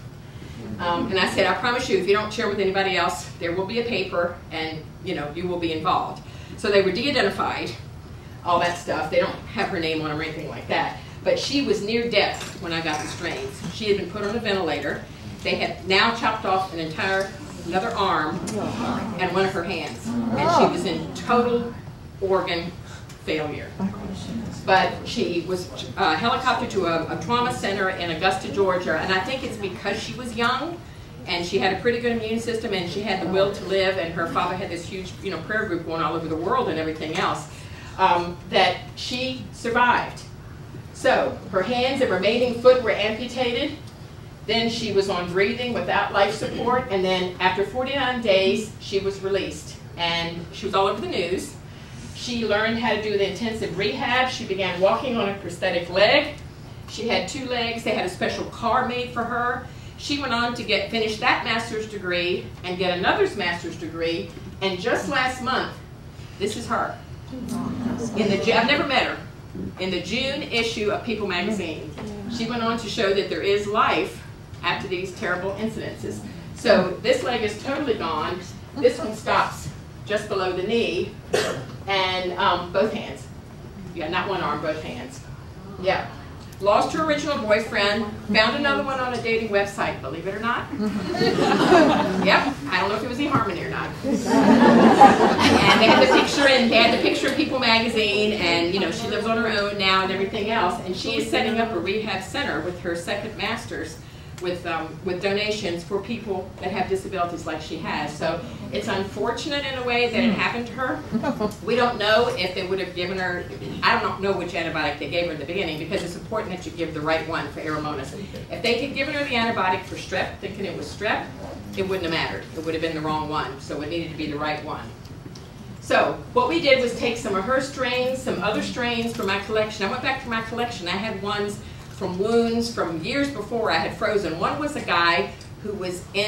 And I said, I promise you, if you don't share with anybody else, there will be a paper and you will be involved. So they were de-identified, all that stuff. They don't have her name on them or anything like that. But she was near death when I got the strains. She had been put on a ventilator. They had now chopped off another arm and one of her hands. And she was in total organ failure. But she was helicoptered to a trauma center in Augusta, Georgia, and I think it's because she was young and she had a pretty good immune system and she had the will to live, and her father had this huge prayer group going all over the world and everything else, that she survived. So her hands and remaining foot were amputated. Then she was on breathing without life support, and then after 49 days she was released, and she was all over the news. She learned how to do the intensive rehab. She began walking on a prosthetic leg. She had 2 legs. They had a special car made for her. She went on to finish that master's degree and get another master's degree. And just last month, this is her. I've never met her. In the June issue of People magazine, she went on to show that there is life after these terrible incidences. So this leg is totally gone. This one stops just below the knee, and both hands. Yeah, not one arm, both hands. Yeah. Lost her original boyfriend, found another one on a dating website, believe it or not. Yep, I don't know if it was eHarmony or not. And they had the picture of People magazine, and she lives on her own now and everything else, and she is setting up a rehab center with her second master's with donations for people that have disabilities like she has. So it's unfortunate in a way that it happened to her. We don't know if they would have given her, I don't know which antibiotic they gave her in the beginning, because it's important that you give the right one for Eromonas. If they had given her the antibiotic for strep, thinking it was strep, it wouldn't have mattered. It would have been the wrong one, so it needed to be the right one. So what we did was take some of her strains, some other strains from my collection. I went back to my collection. I had ones from wounds from years before I had frozen. One was a guy who was in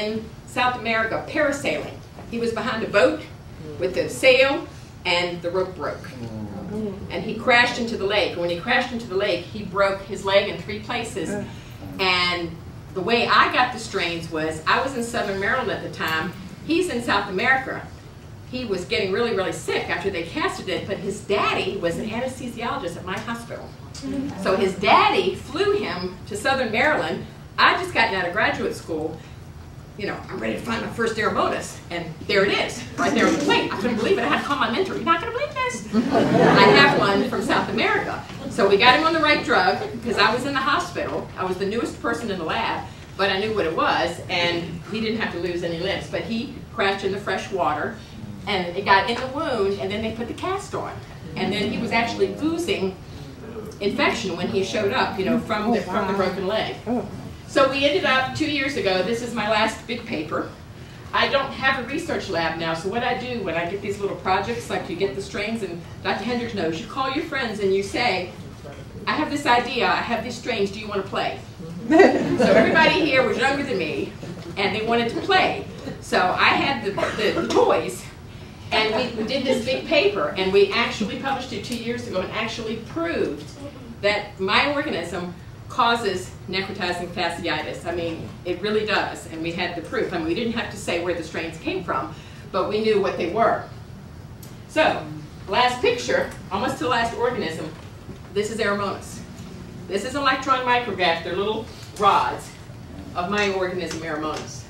South America parasailing. He was behind a boat with the sail and the rope broke. And he crashed into the lake. When he crashed into the lake, he broke his leg in 3 places. And the way I got the strains was, I was in Southern Maryland at the time. He's in South America. He was getting really, really sick after they casted it, but his daddy was an anesthesiologist at my hospital. So his daddy flew him to Southern Maryland. I just gotten out of graduate school. You know, I'm ready to find my first Aeromonas, and there it is, right there on the plate. I couldn't believe it. I had to call my mentor. You're not going to believe this. I have one from South America. So we got him on the right drug, because I was in the hospital. I was the newest person in the lab, but I knew what it was, and he didn't have to lose any limbs. But he crashed in the fresh water, and it got in the wound, and then they put the cast on. And then he was actually oozing infection when he showed up, you know, from the broken leg. So we ended up 2 years ago, this is my last big paper. I don't have a research lab now, so what I do when I get these little projects, like you get the strains, and Dr. Hendricks knows, you call your friends and you say, I have this idea, I have these strains, do you want to play? So everybody here was younger than me, and they wanted to play. So I had the toys, and we did this big paper, and we actually published it 2 years ago and actually proved that my organism causes necrotizing fasciitis. I mean, it really does, and we had the proof. I mean, we didn't have to say where the strains came from, but we knew what they were. So, last picture, almost to the last organism, this is Aeromonas. This is electron micrograph. They're little rods of my organism, Aeromonas.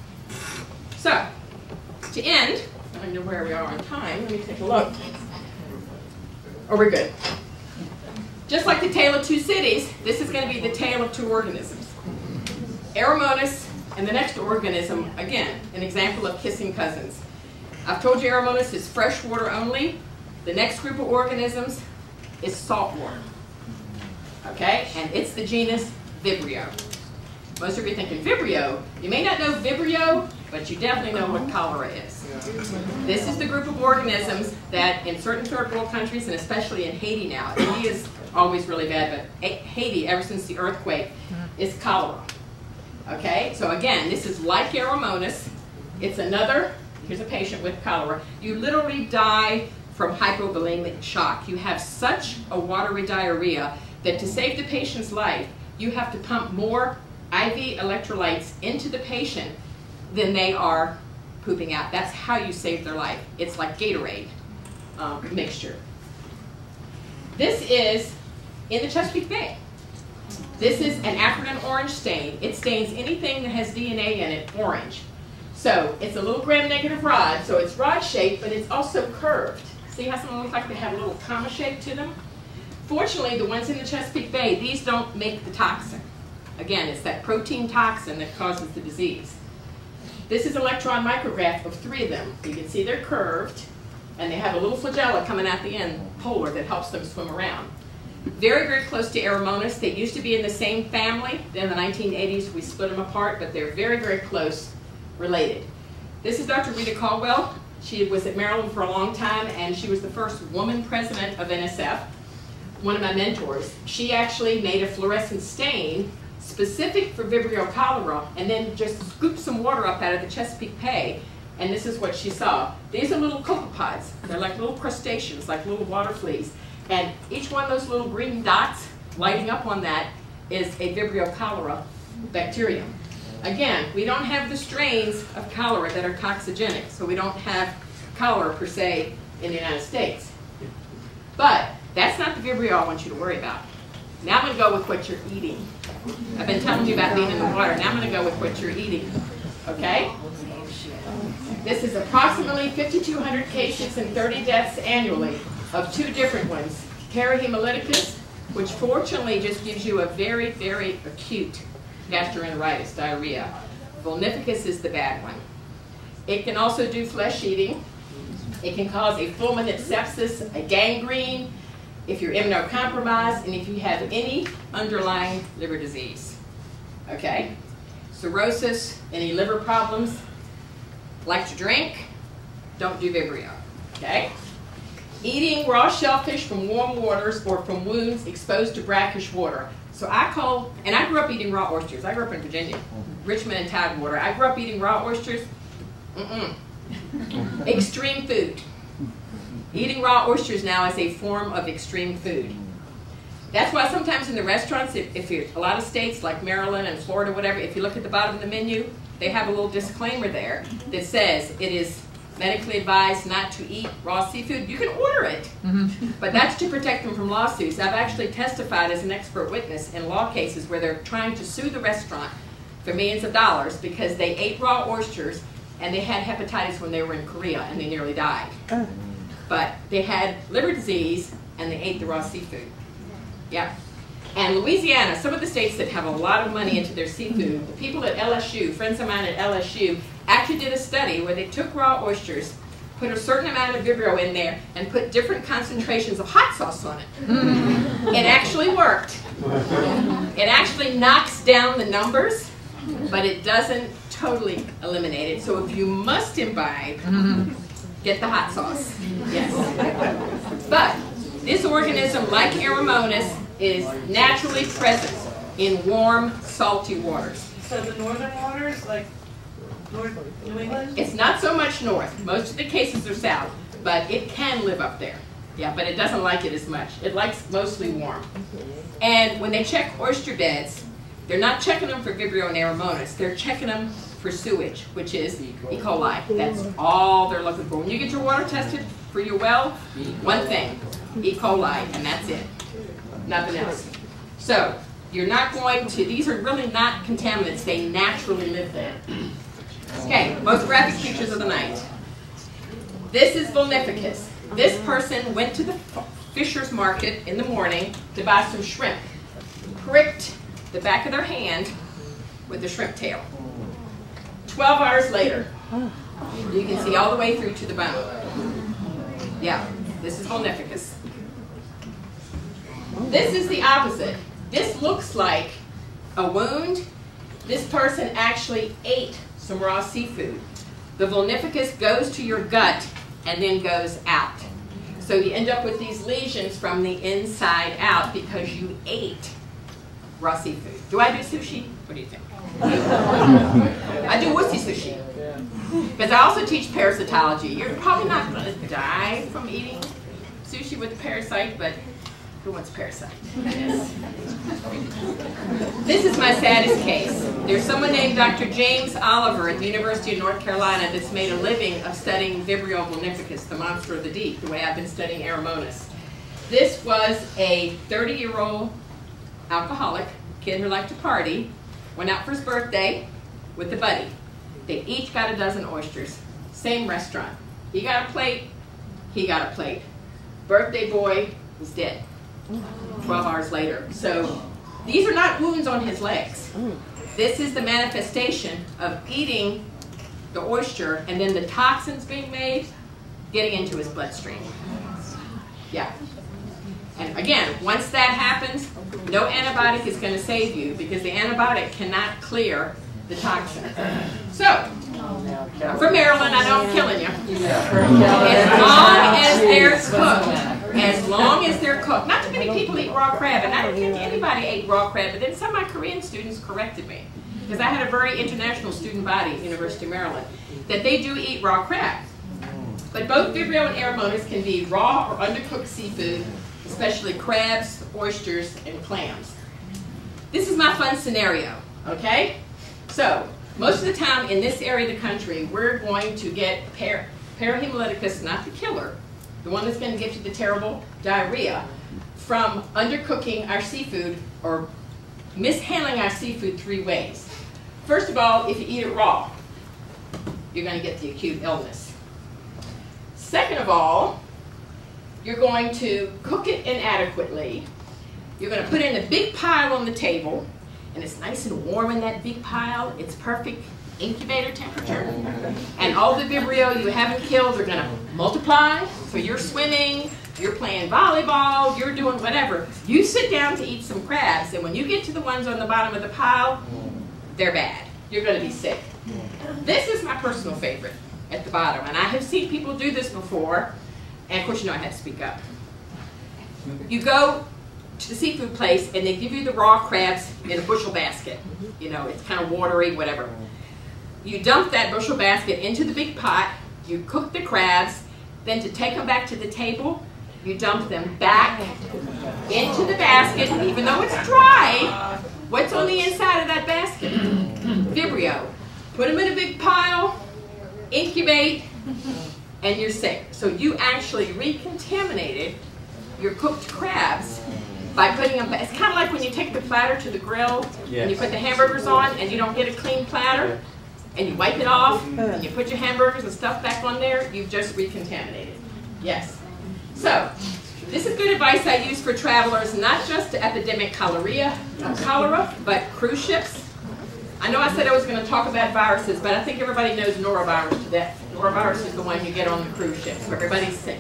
So, to end, I don't know where we are on time. Let me take a look. Oh, we're good. Just like the tale of 2 cities, this is going to be the tale of 2 organisms. Aeromonas and the next organism, again, an example of kissing cousins. I've told you Aeromonas is freshwater only. The next group of organisms is saltwater. Okay? And it's the genus Vibrio. Most of you are thinking Vibrio. You may not know Vibrio, but you definitely know what cholera is. This is the group of organisms that in certain third world countries, and especially in Haiti now, India is always really bad, but Haiti, ever since the earthquake, is cholera. Okay, so again, this is like Aeromonas. It's another, here's a patient with cholera. You literally die from hypovolemic shock. You have such a watery diarrhea that to save the patient's life, you have to pump more IV electrolytes into the patient than they are pooping out. That's how you save their life. It's like Gatorade mixture. This is in the Chesapeake Bay. This is an African orange stain. It stains anything that has DNA in it orange. So it's a little gram-negative rod, so it's rod-shaped, but it's also curved. See how some look like they have a little comma shape to them? Fortunately, the ones in the Chesapeake Bay, these don't make the toxin. Again, it's that protein toxin that causes the disease. This is electron micrograph of 3 of them. You can see they're curved, and they have a little flagella coming out the end, polar, that helps them swim around. Very, very close to Aeromonas. They used to be in the same family. In the 1980s, we split them apart, but they're very, very close related. This is Dr. Rita Caldwell. She was at Maryland for a long time, and she was the first woman president of NSF, one of my mentors. She actually made a fluorescent stain specific for Vibrio cholera, and then just scooped some water up out of the Chesapeake Bay, and this is what she saw. These are little copepods. They're like little crustaceans, like little water fleas. And each one of those little green dots lighting up on that is a Vibrio cholera bacterium. Again, we don't have the strains of cholera that are toxigenic, so we don't have cholera per se in the United States. But that's not the Vibrio I want you to worry about. Now I'm going to go with what you're eating. I've been telling you about being in the water. Now I'm going to go with what you're eating. Okay? This is approximately 5,200 cases and 30 deaths annually of 2 different ones. Parahemolyticus, which fortunately just gives you a very, very acute gastroenteritis, diarrhea. Vulnificus is the bad one. It can also do flesh eating. It can cause a fulminant sepsis, a gangrene, if you're immunocompromised, and if you have any underlying liver disease. Okay? Cirrhosis, any liver problems, like to drink, don't do Vibrio. Okay? Eating raw shellfish from warm waters or from wounds exposed to brackish water. So I call, and I grew up eating raw oysters. I grew up in Virginia, Richmond and Tidewater. I grew up eating raw oysters. Extreme food. Eating raw oysters now is a form of extreme food. That's why sometimes in the restaurants, if you're a lot of states like Maryland and Florida, whatever, if you look at the bottom of the menu, they have a little disclaimer there that says it is medically advised not to eat raw seafood. You can order it, but that's to protect them from lawsuits. I've actually testified as an expert witness in law cases where they're trying to sue the restaurant for millions of dollars because they ate raw oysters and they had hepatitis when they were in Korea and they nearly died. But they had liver disease and they ate the raw seafood. Yeah. And Louisiana, some of the states that have a lot of money into their seafood, the people at LSU, friends of mine at LSU, actually did a study where they took raw oysters, put a certain amount of Vibrio in there, and put different concentrations of hot sauce on it. It actually worked. It actually knocks down the numbers, but it doesn't totally eliminate it. So if you must imbibe, get the hot sauce. Yes. But this organism, like Aeromonas, is naturally present in warm, salty waters. So the northern waters, like North New England? It's not so much north. Most of the cases are south, but it can live up there. Yeah, but it doesn't like it as much. It likes mostly warm. And when they check oyster beds, they're not checking them for Vibrio and Aeromonas. They're checking them for sewage, which is E. coli. That's all they're looking for. When you get your water tested for your well, one thing, E. coli, and that's it. Nothing else. So, you're not going to, these are really not contaminants. They naturally live there. Okay, most graphic features of the night. This is Vulnificus. This person went to the fisher's market in the morning to buy some shrimp. Pricked the back of their hand with the shrimp tail. 12 hours later, you can see all the way through to the bone. Yeah, this is Vulnificus. This is the opposite. This looks like a wound. This person actually ate some raw seafood. The Vulnificus goes to your gut and then goes out. So you end up with these lesions from the inside out because you ate raw seafood. Do I do sushi? What do you think? I do wussy sushi. Because I also teach parasitology. You're probably not going to die from eating sushi with a parasite, but who wants parasite? Yes. This is my saddest case. There's someone named Dr. James Oliver at the University of North Carolina that's made a living of studying Vibrio vulnificus, the monster of the deep, the way I've been studying Aeromonas. This was a 30-year-old alcoholic, kid who liked to party, went out for his birthday with a buddy. They each got a dozen oysters. Same restaurant. He got a plate, he got a plate. Birthday boy was dead 12 hours later. So these are not wounds on his legs. This is the manifestation of eating the oyster and then the toxins being made getting into his bloodstream. Yeah. And again, once that happens, no antibiotic is going to save you because the antibiotic cannot clear the toxin. So, I'm from Maryland, I know I'm killing you. As long as they're cooked, as long as they're cooked. Not too many people eat raw crab, and I don't think anybody ate raw crab, but then some of my Korean students corrected me. Because I had a very international student body at University of Maryland, that they do eat raw crab. But both Vibrio and Aeromonas can be raw or undercooked seafood, especially crabs, oysters, and clams. This is my fun scenario, okay? So, most of the time in this area of the country, we're going to get parahemolyticus, not the killer, the one that's going to get you the terrible diarrhea, from undercooking our seafood or mishandling our seafood 3 ways. First of all, if you eat it raw, you're going to get the acute illness. Second of all, you're going to cook it inadequately. You're going to put it in a big pile on the table, and it's nice and warm in that big pile. It's perfect incubator temperature. And all the Vibrio you haven't killed are going to multiply. So you're swimming, you're playing volleyball, you're doing whatever. You sit down to eat some crabs, and when you get to the ones on the bottom of the pile, they're bad. You're going to be sick. This is my personal favorite at the bottom, and I have seen people do this before, and of course you know I had to speak up. You go to the seafood place and they give you the raw crabs in a bushel basket. You know, it's kind of watery, whatever. You dump that bushel basket into the big pot, you cook the crabs, then to take them back to the table, you dump them back into the basket, even though it's dry. What's on the inside of that basket? Vibrio. Put them in a big pile, incubate, and you're safe. So you actually recontaminated your cooked crabs by putting them back. It's kind of like when you take the platter to the grill and you put the hamburgers on and you don't get a clean platter and you wipe it off and you put your hamburgers and stuff back on there, you've just recontaminated. Yes. So this is good advice I use for travelers, not just to epidemic cholera, but cruise ships. I know I said I was going to talk about viruses, but I think everybody knows norovirus to death. Norovirus is the one you get on the cruise ships where everybody's sick.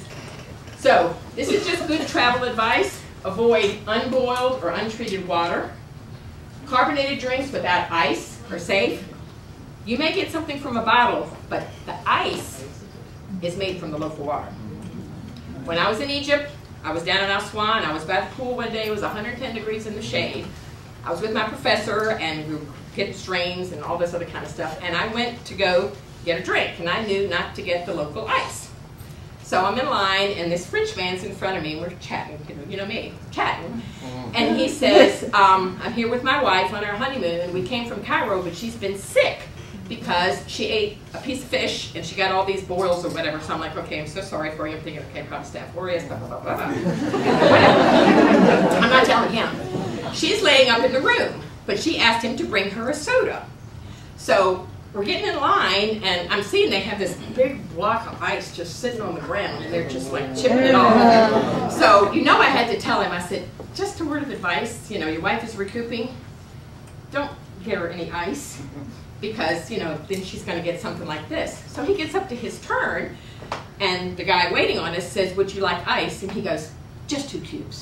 So this is just good travel advice. Avoid unboiled or untreated water. Carbonated drinks without ice are safe. You may get something from a bottle, but the ice is made from the local water. When I was in Egypt, I was down in Aswan, I was by the pool one day, it was 110 degrees in the shade. I was with my professor and we were getting strains and all this other kind of stuff, and I went to go get a drink, and I knew not to get the local ice. So I'm in line, and this French man's in front of me, and we're chatting, you know me, chatting. And he says, I'm here with my wife on our honeymoon, and we came from Cairo, but she's been sick because she ate a piece of fish, and she got all these boils or whatever. So I'm like, okay, I'm so sorry for you. I'm thinking, okay, probably Staph aureus, blah, blah, blah, blah, blah. Whatever. I'm not telling him. She's laying up in the room, but she asked him to bring her a soda. So we're getting in line, and I'm seeing they have this big block of ice just sitting on the ground, and they're just like chipping it off. So, you know, I had to tell him, I said, just a word of advice, you know, your wife is recouping, don't get her any ice, because, you know, then she's going to get something like this. So he gets up to his turn, and the guy waiting on us says, would you like ice? And he goes, just 2 cubes.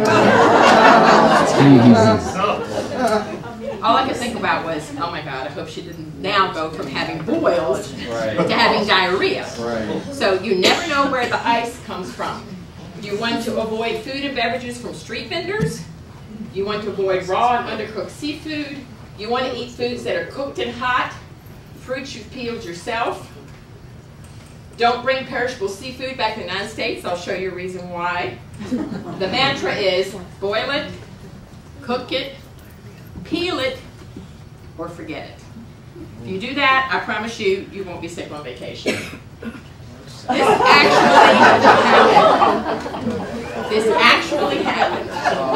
All I could think about was, oh my God, I hope she didn't now go from having boils to having diarrhea. So you never know where the ice comes from. You want to avoid food and beverages from street vendors. You want to avoid raw and undercooked seafood. You want to eat foods that are cooked and hot, fruits you've peeled yourself. Don't bring perishable seafood back to the United States. I'll show you a reason why. The mantra is boil it, cook it, peel it, or forget it. If you do that, I promise you, you won't be sick on vacation. This actually happened.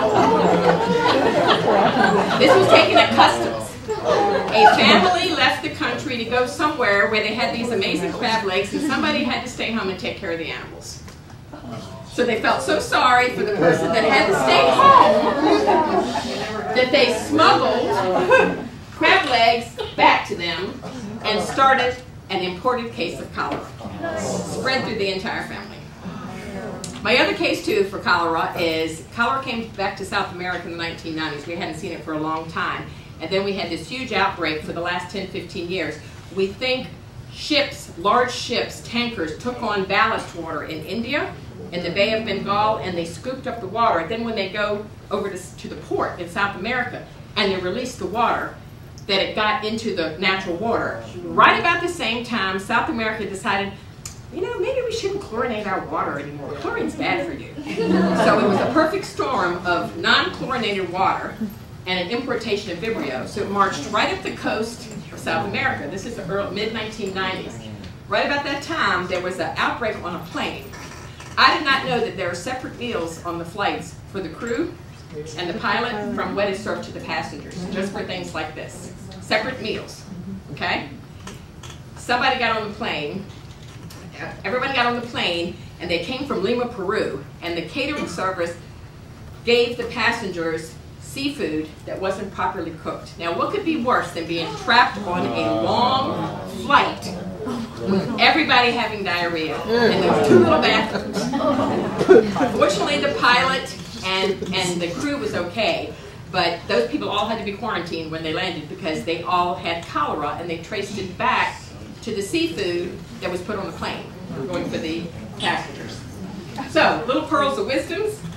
This was taken at customs. A family left the country to go somewhere where they had these amazing crab legs, and somebody had to stay home and take care of the animals. So they felt so sorry for the person that had to stay home that they smuggled crab legs back to them and started an imported case of cholera, spread through the entire family. My other case, too, for cholera is cholera came back to South America in the 1990s. We hadn't seen it for a long time. And then we had this huge outbreak for the last 10, 15 years. We think ships, large ships, tankers, took on ballast water in India, in the Bay of Bengal, and they scooped up the water. Then when they go over to the port in South America, and they release the water, that it got into the natural water. Right about the same time, South America decided, you know, maybe we shouldn't chlorinate our water anymore. Chlorine's bad for you. So it was a perfect storm of non-chlorinated water and an importation of Vibrio. So it marched right up the coast of South America. This is the mid-1990s. Right about that time, there was an outbreak on a plane. I did not know that there are separate meals on the flights for the crew and the pilot from what is served to the passengers, just for things like this. Separate meals, okay? Somebody got on the plane, everybody got on the plane, and they came from Lima, Peru, and the catering service gave the passengers seafood that wasn't properly cooked. Now, what could be worse than being trapped on a long flight with everybody having diarrhea and those 2 little bathrooms? Fortunately, the pilot and the crew was okay, but those people all had to be quarantined when they landed because they all had cholera, and they traced it back to the seafood that was put on the plane going for the passengers. So, little pearls of wisdom.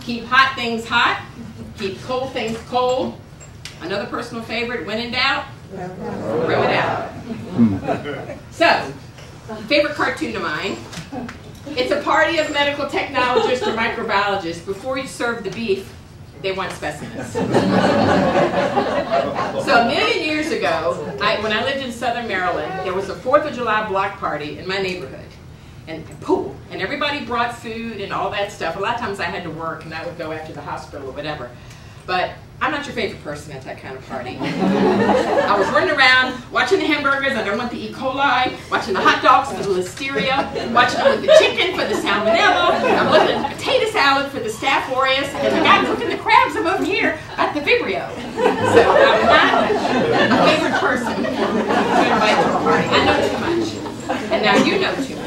Keep hot things hot. Keep cold things cold. Another personal favorite, when in doubt, rub it out. So, favorite cartoon of mine. It's a party of medical technologists or microbiologists. Before you serve the beef, they want specimens. So a million years ago, when I lived in Southern Maryland, there was a 4th of July block party in my neighborhood. And pool, and everybody brought food and all that stuff. A lot of times I had to work and I would go after the hospital or whatever. But I'm not your favorite person at that kind of party. I was running around watching the hamburgers, I don't want the E. coli, watching the hot dogs for the listeria, watching them with the chicken for the salmonella, I'm looking at the potato salad for the Staph aureus, and the guy cooking the crabs I'm over here at the Vibrio. So I'm not a favorite person to invite to a party. I know too much. And now you know too much.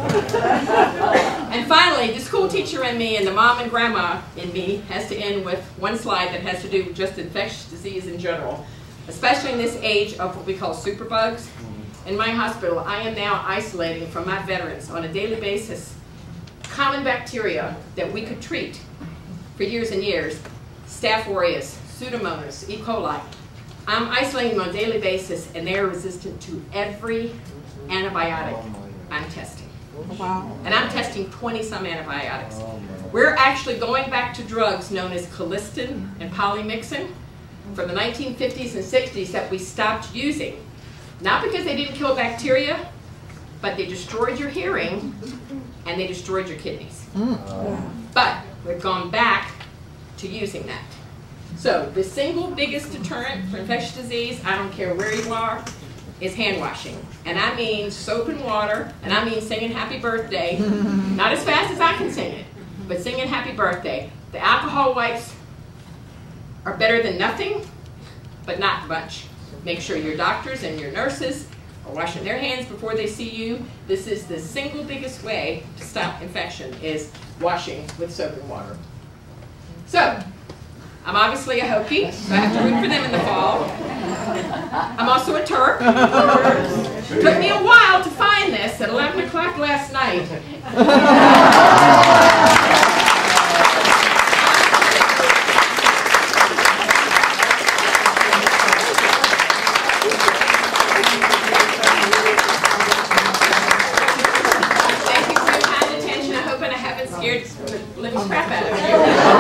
And finally, the school teacher in me and the mom and grandma in me has to end with one slide that has to do with just infectious disease in general, especially in this age of what we call superbugs. In my hospital, I am now isolating from my veterans on a daily basis common bacteria that we could treat for years and years, Staph aureus, Pseudomonas, E. coli. I'm isolating them on a daily basis, and they are resistant to every antibiotic I'm testing. Wow. And I'm testing 20-some antibiotics. We're actually going back to drugs known as colistin and polymyxin from the 1950s and 60s that we stopped using. Not because they didn't kill bacteria, but they destroyed your hearing and they destroyed your kidneys. But we've gone back to using that. So the single biggest deterrent for infectious disease, I don't care where you are, is hand washing. And I mean soap and water, and I mean singing happy birthday. Not as fast as I can sing it, but singing happy birthday. The alcohol wipes are better than nothing, but not much. Make sure your doctors and your nurses are washing their hands before they see you. This is the single biggest way to stop infection, is washing with soap and water. So, I'm obviously a Hokie, so I have to root for them in the fall. I'm also a Terp. Took me a while to find this at 11 o'clock last night. Thank you for your kind attention. I hope I haven't scared the living crap out of you.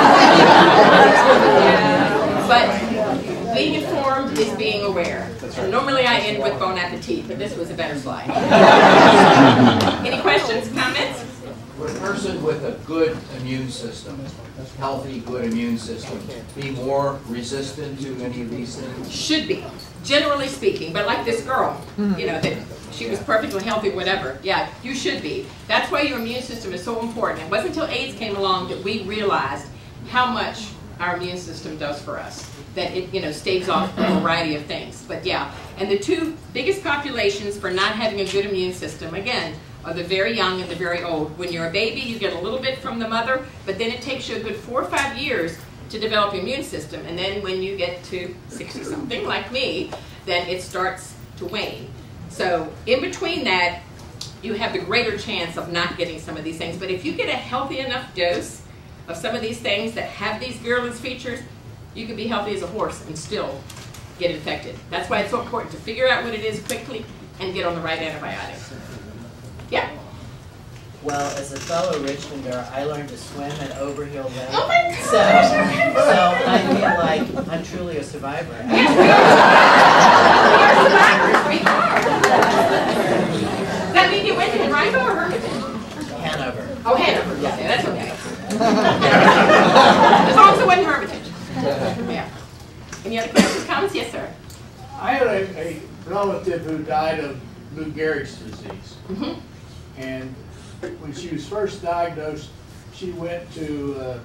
But being informed is being aware. And normally I end with bon appetit, but this was a better slide. Any questions, comments? Would a person with a good immune system, healthy, good immune system, be more resistant to any of these things? Should be, generally speaking. But like this girl, you know, that she was perfectly healthy, whatever. Yeah, you should be. That's why your immune system is so important. It wasn't until AIDS came along that we realized how much our immune system does for us. That it, you know, staves off a variety of things. But yeah, and the two biggest populations for not having a good immune system, again, are the very young and the very old. When you're a baby, you get a little bit from the mother, but then it takes you a good 4 or 5 years to develop your immune system. And then when you get to 60-something, like me, then it starts to wane. So in between that, you have the greater chance of not getting some of these things. But if you get a healthy enough dose of some of these things that have these virulence features, you can be healthy as a horse and still get infected. That's why it's so important to figure out what it is quickly and get on the right antibiotics. Yeah? Well, as a fellow Richmonder, I learned to swim at Overhill Lake. Oh my gosh! So I feel like I'm truly a survivor. Yes, we are. Does that mean you went to Rhino or Hermitage? Hanover. Oh, Hanover. Okay, that's okay. As long as it wasn't Hermitage. Yeah. Any other questions, comments? Yes, sir. I had a relative who died of Lou Gehrig's disease. And when she was first diagnosed, she went to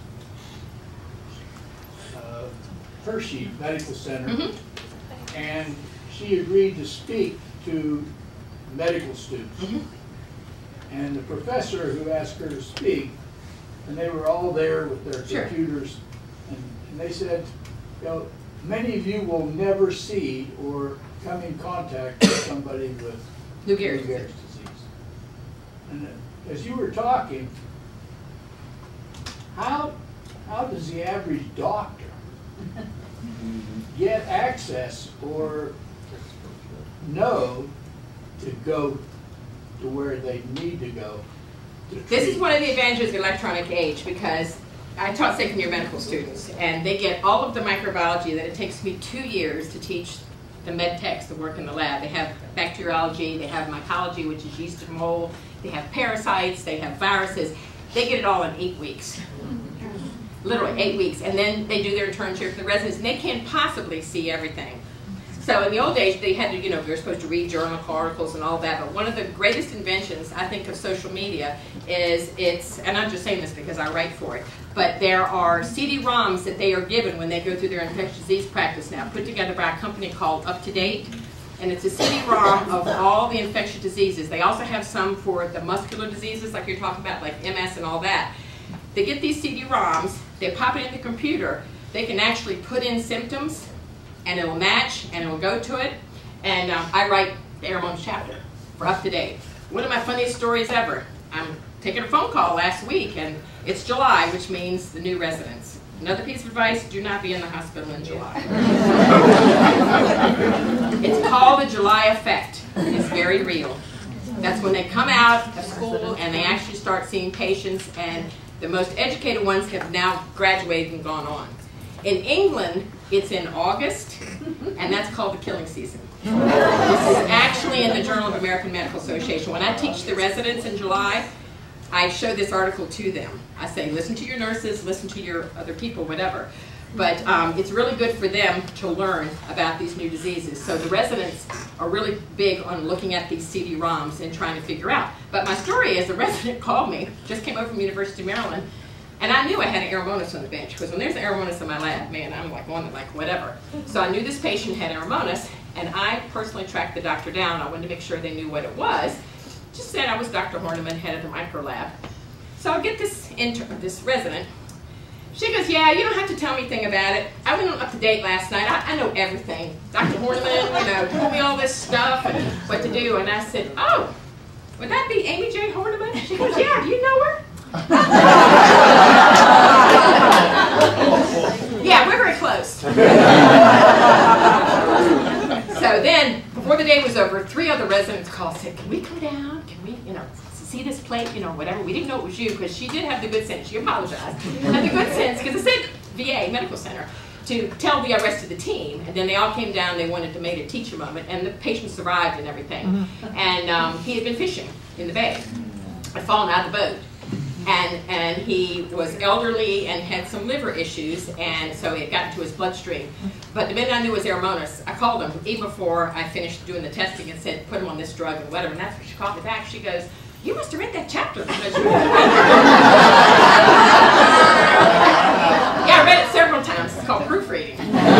Hershey Medical Center, and she agreed to speak to medical students. And the professor who asked her to speak, and they were all there with their computers, and they said, you know, many of you will never see or come in contact with somebody with Lou Gehrig's disease. And as you were talking, how how does the average doctor get access or know to go to where they need to go to treat? This is one of the advantages of the electronic age, because I taught second year medical students, and they get all of the microbiology that it takes me 2 years to teach the med techs that work in the lab. They have bacteriology, they have mycology, which is yeast and mold, they have parasites, they have viruses. They get it all in 8 weeks. Literally 8 weeks. And then they do their internship for the residents, and they can't possibly see everything. So in the old days, they had to, you know, they were supposed to read journal articles and all that, but one of the greatest inventions, I think, of social media is and I'm just saying this because I write for it, but there are CD-ROMs that they are given when they go through their infectious disease practice now, put together by a company called UpToDate, and it's a CD-ROM of all the infectious diseases. They also have some for the muscular diseases like you're talking about, like MS and all that. They get these CD-ROMs, they pop it in the computer, they can actually put in symptoms, and it will match, and it will go to it. And I write the Aeromonas chapter for UpToDate. One of my funniest stories ever. I'm taking a phone call last week, and it's July, which means the new residents. Another piece of advice, do not be in the hospital in July. It's called the July effect. It's very real. That's when they come out of school and they actually start seeing patients, and the most educated ones have now graduated and gone on. In England, it's in August, and that's called the killing season. This is actually in the Journal of American Medical Association. When I teach the residents in July, I show this article to them. I say, listen to your nurses, listen to your other people, whatever. But it's really good for them to learn about these new diseases. So the residents are really big on looking at these CD-ROMs and trying to figure out. But my story is, a resident called me, just came over from University of Maryland, and I knew I had an Aeromonas on the bench, because when there's an Aeromonas in my lab, man, I'm like on it like whatever. So I knew this patient had Aeromonas, and I personally tracked the doctor down. I wanted to make sure they knew what it was. Just said I was Dr. Horniman, head of the micro lab. So I get this resident. She goes, yeah, you don't have to tell me anything about it. I went on UpToDate last night. I know everything. Dr. Horniman, you know, told me all this stuff and what to do. And I said, oh, would that be Amy J. Horniman? She goes, yeah, do you know her? Yeah, we're very close. So then, before the day was over, 3 other residents called, said, can we come down? Can we, you know, see this plate, you know, whatever. We didn't know it was you, because she did have the good sense. She apologized. Had the good sense, because it said VA Medical Center, to tell the rest of the team. And then they all came down. They wanted to make a teacher moment, and the patient survived and everything. And he had been fishing in the bay, had fallen out of the boat. And he was elderly and had some liver issues, and so it got into his bloodstream. But the minute I knew it was Aeromonas, I called him, even before I finished doing the testing, and said, put him on this drug and whatever. And that's when she called me back. She goes, you must have read that chapter. Because you yeah, I read it several times. It's called proofreading.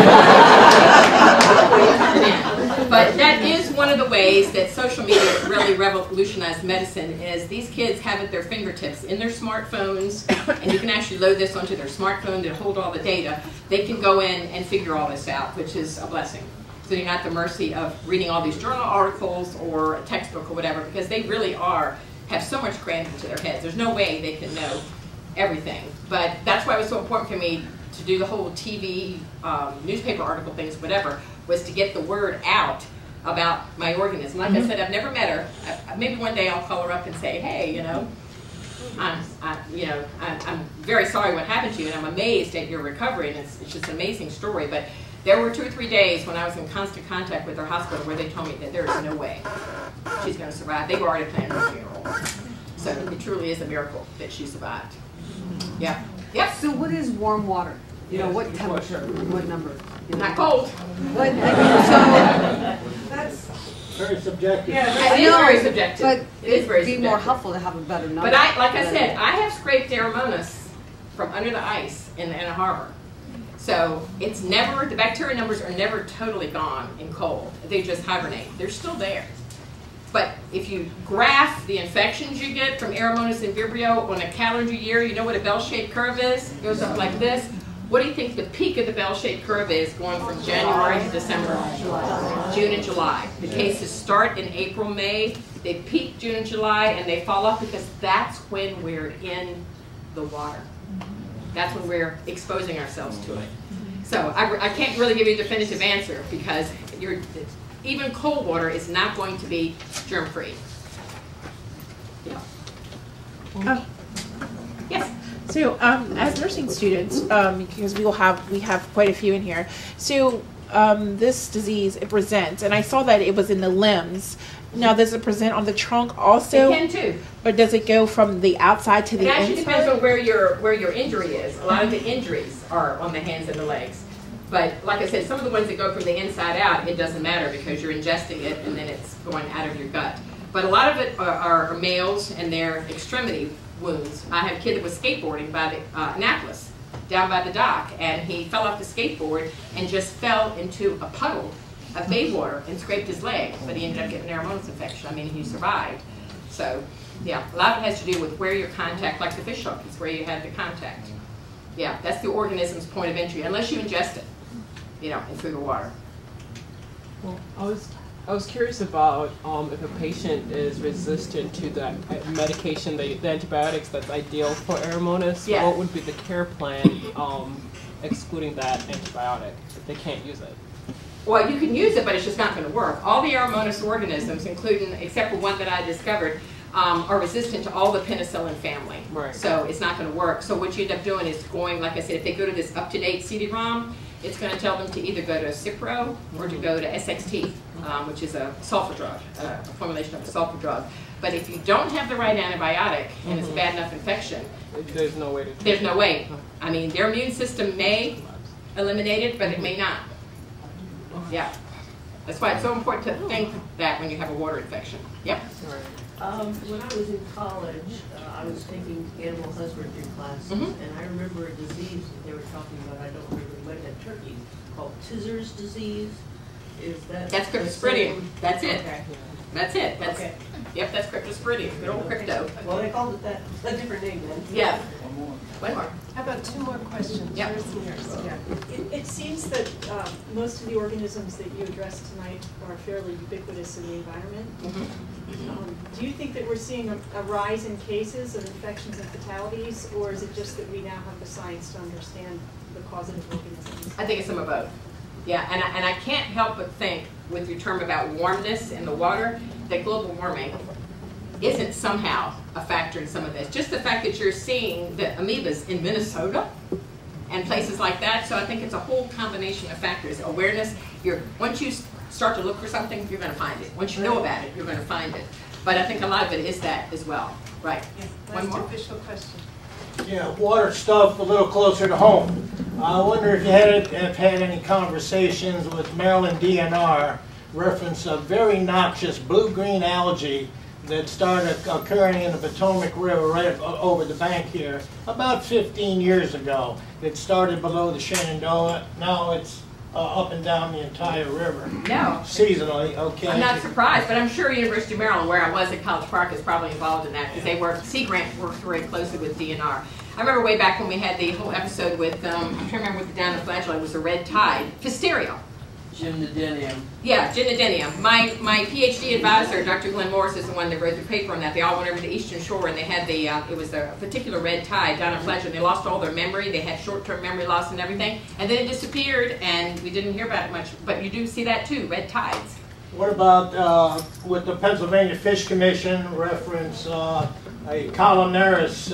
But that is one of the ways that social media really revolutionized medicine, is these kids have at their fingertips in their smartphones, and you can actually load this onto their smartphone to hold all the data. They can go in and figure all this out, which is a blessing. So you're not at the mercy of reading all these journal articles or a textbook or whatever, because they really have so much crammed into their heads. There's no way they can know everything. But that's why it was so important for me to do the whole TV, newspaper article things, whatever, was to get the word out about my organism. Like I said, I've never met her. Maybe one day I'll call her up and say, hey, you know, I'm very sorry what happened to you, and I'm amazed at your recovery, and it's just an amazing story. But there were 2 or 3 days when I was in constant contact with her hospital where they told me that there is no way she's going to survive. They were already planning her funeral. So it truly is a miracle that she survived. Yeah. Yep. So what is warm water? You know, what temperature, what number? Not cold. What, so That's, Very subjective. yeah, It is very subjective. but It is very it'd be more subjective. helpful to have a better number. But like I said, I have scraped Aeromonas from under the ice in Anna Harbor. So it's never, the bacteria numbers are never totally gone in cold. They just hibernate. They're still there. But if you graph the infections you get from Aeromonas and Vibrio on a calendar year, you know what a bell-shaped curve is? It goes up like this. What do you think the peak of the bell-shaped curve is going from January to December? June and July. The cases start in April, May. They peak June and July, and they fall off because that's when we're in the water. That's when we're exposing ourselves to it. So I can't really give you a definitive answer because even cold water is not going to be germ-free. Yeah. Oh. Yes. So, as nursing students, because we have quite a few in here. So, this disease, it presents, and I saw that it was in the limbs. Now, does it present on the trunk also? It can too. Or does it go from the outside to the inside? It actually depends on where your injury is. A lot of the injuries are on the hands and the legs. But like I said, some of the ones that go from the inside out, it doesn't matter because you're ingesting it and then it's going out of your gut. But a lot of it are males and their extremity wounds. I had a kid that was skateboarding by the Annapolis, down by the dock, and he fell off the skateboard and just fell into a puddle of bay water and scraped his leg, but he ended up getting an Aeromonas infection. I mean, he survived. So, yeah, a lot of it has to do with where your contact, like the fish hook, is where you had the contact. Yeah, that's the organism's point of entry, unless you ingest it, you know, through the water. Well, I was curious about if a patient is resistant to that medication, the antibiotics that's ideal for Aeromonas. Yeah. What would be the care plan excluding that antibiotic if they can't use it? Well, you can use it, but it's just not going to work. All the Aeromonas organisms, including, except for one that I discovered, are resistant to all the penicillin family. Right. So it's not going to work. So what you end up doing is going, like I said, if they go to this up-to-date CD-ROM, it's going to tell them to either go to Cipro or to go to SXT, which is a sulfa drug, a formulation of a sulfa drug. But if you don't have the right antibiotic and it's a bad enough infection, there's no way to. There's no way. I mean, their immune system may eliminate it, but it may not. Yeah. That's why it's so important to think that when you have a water infection. Yep. When I was in college, I was taking animal husbandry classes, and I remember a disease that they were talking about. I don't remember what had turkeys called Tizer's disease. Is that? That's cryptosporidium. That's it. Okay. That's it. That's, okay. Yep, that's cryptosporidium. Good old crypto. Well, they called it that. A different name then. Yeah. One more. How about two more questions? Yep. Yours and yours. Yeah. It seems that most of the organisms that you addressed tonight are fairly ubiquitous in the environment. Do you think that we're seeing a rise in cases of infections and fatalities, or is it just that we now have the science to understand the causative organisms? I think it's some of both. Yeah, and I can't help but think, with your term about warmness in the water, that global warming isn't somehow a factor in some of this. Just the fact that you're seeing the amoebas in Minnesota and places like that, so I think it's a whole combination of factors. Awareness, once you start to look for something, you're going to find it. Once you know about it, you're going to find it. But I think a lot of it is that as well. Right. Yeah, One more official question. Yeah, water stuff a little closer to home. I wonder if you have had any conversations with Maryland DNR reference a very noxious blue-green algae that started occurring in the Potomac River right over the bank here about 15 years ago. It started below the Shenandoah. Now it's up and down the entire river. No. Seasonally, okay. I'm not surprised, but I'm sure University of Maryland, where I was at College Park, is probably involved in that because Sea Grant works very closely with DNR. I remember way back when we had the whole episode with, I'm trying to remember what the Dinoflagellate was, a red tide, Pfiesteria. Gymnodinium. Yeah, gymnodinium. My PhD advisor, Dr. Glenn Morris, is the one that wrote the paper on that. They all went over to the Eastern Shore and they had the, it was a particular red tide, Dinoflagellate. They lost all their memory. They had short-term memory loss and everything. And then it disappeared and we didn't hear about it much. But you do see that too, red tides. What about with the Pennsylvania Fish Commission reference a columnaris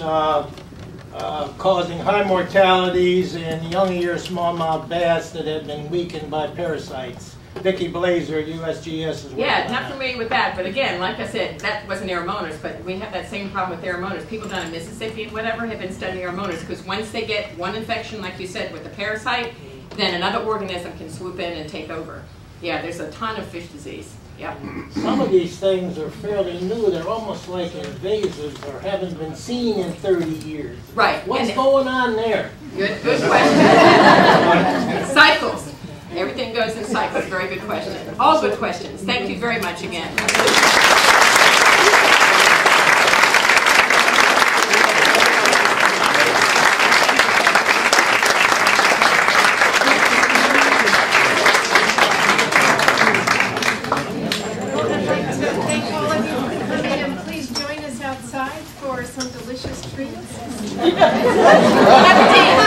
causing high mortalities in young year smallmouth bass that have been weakened by parasites? Vicki Blazer, USGS, is working Yeah, on not that. familiar with that, but again, like I said, that wasn't Aeromonas, but we have that same problem with Aeromonas. People down in Mississippi and whatever have been studying Aeromonas because once they get one infection, like you said, with the parasite, then another organism can swoop in and take over. Yeah, there's a ton of fish disease. Yep. Some of these things are fairly new. They're almost like invasives or haven't been seen in 30 years. Right. What's going on there? Good question. Cycles. Everything goes in cycles. Very good question. All good questions. Thank you very much again. Thank all of you, and please join us outside for some delicious treats. Have a tea.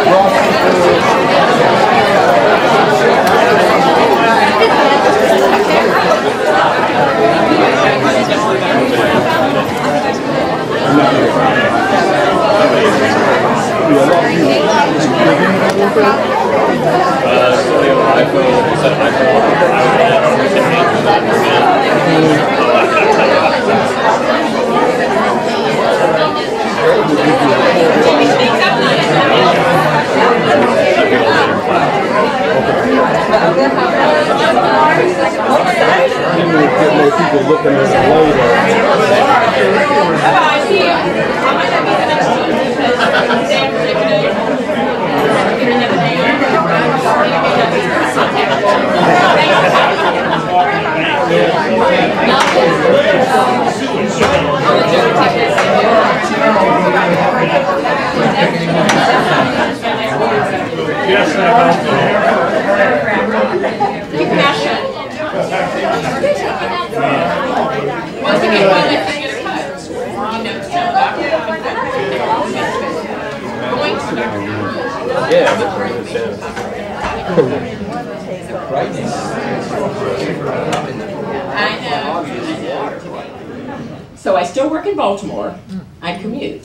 So I still work in Baltimore. I commute.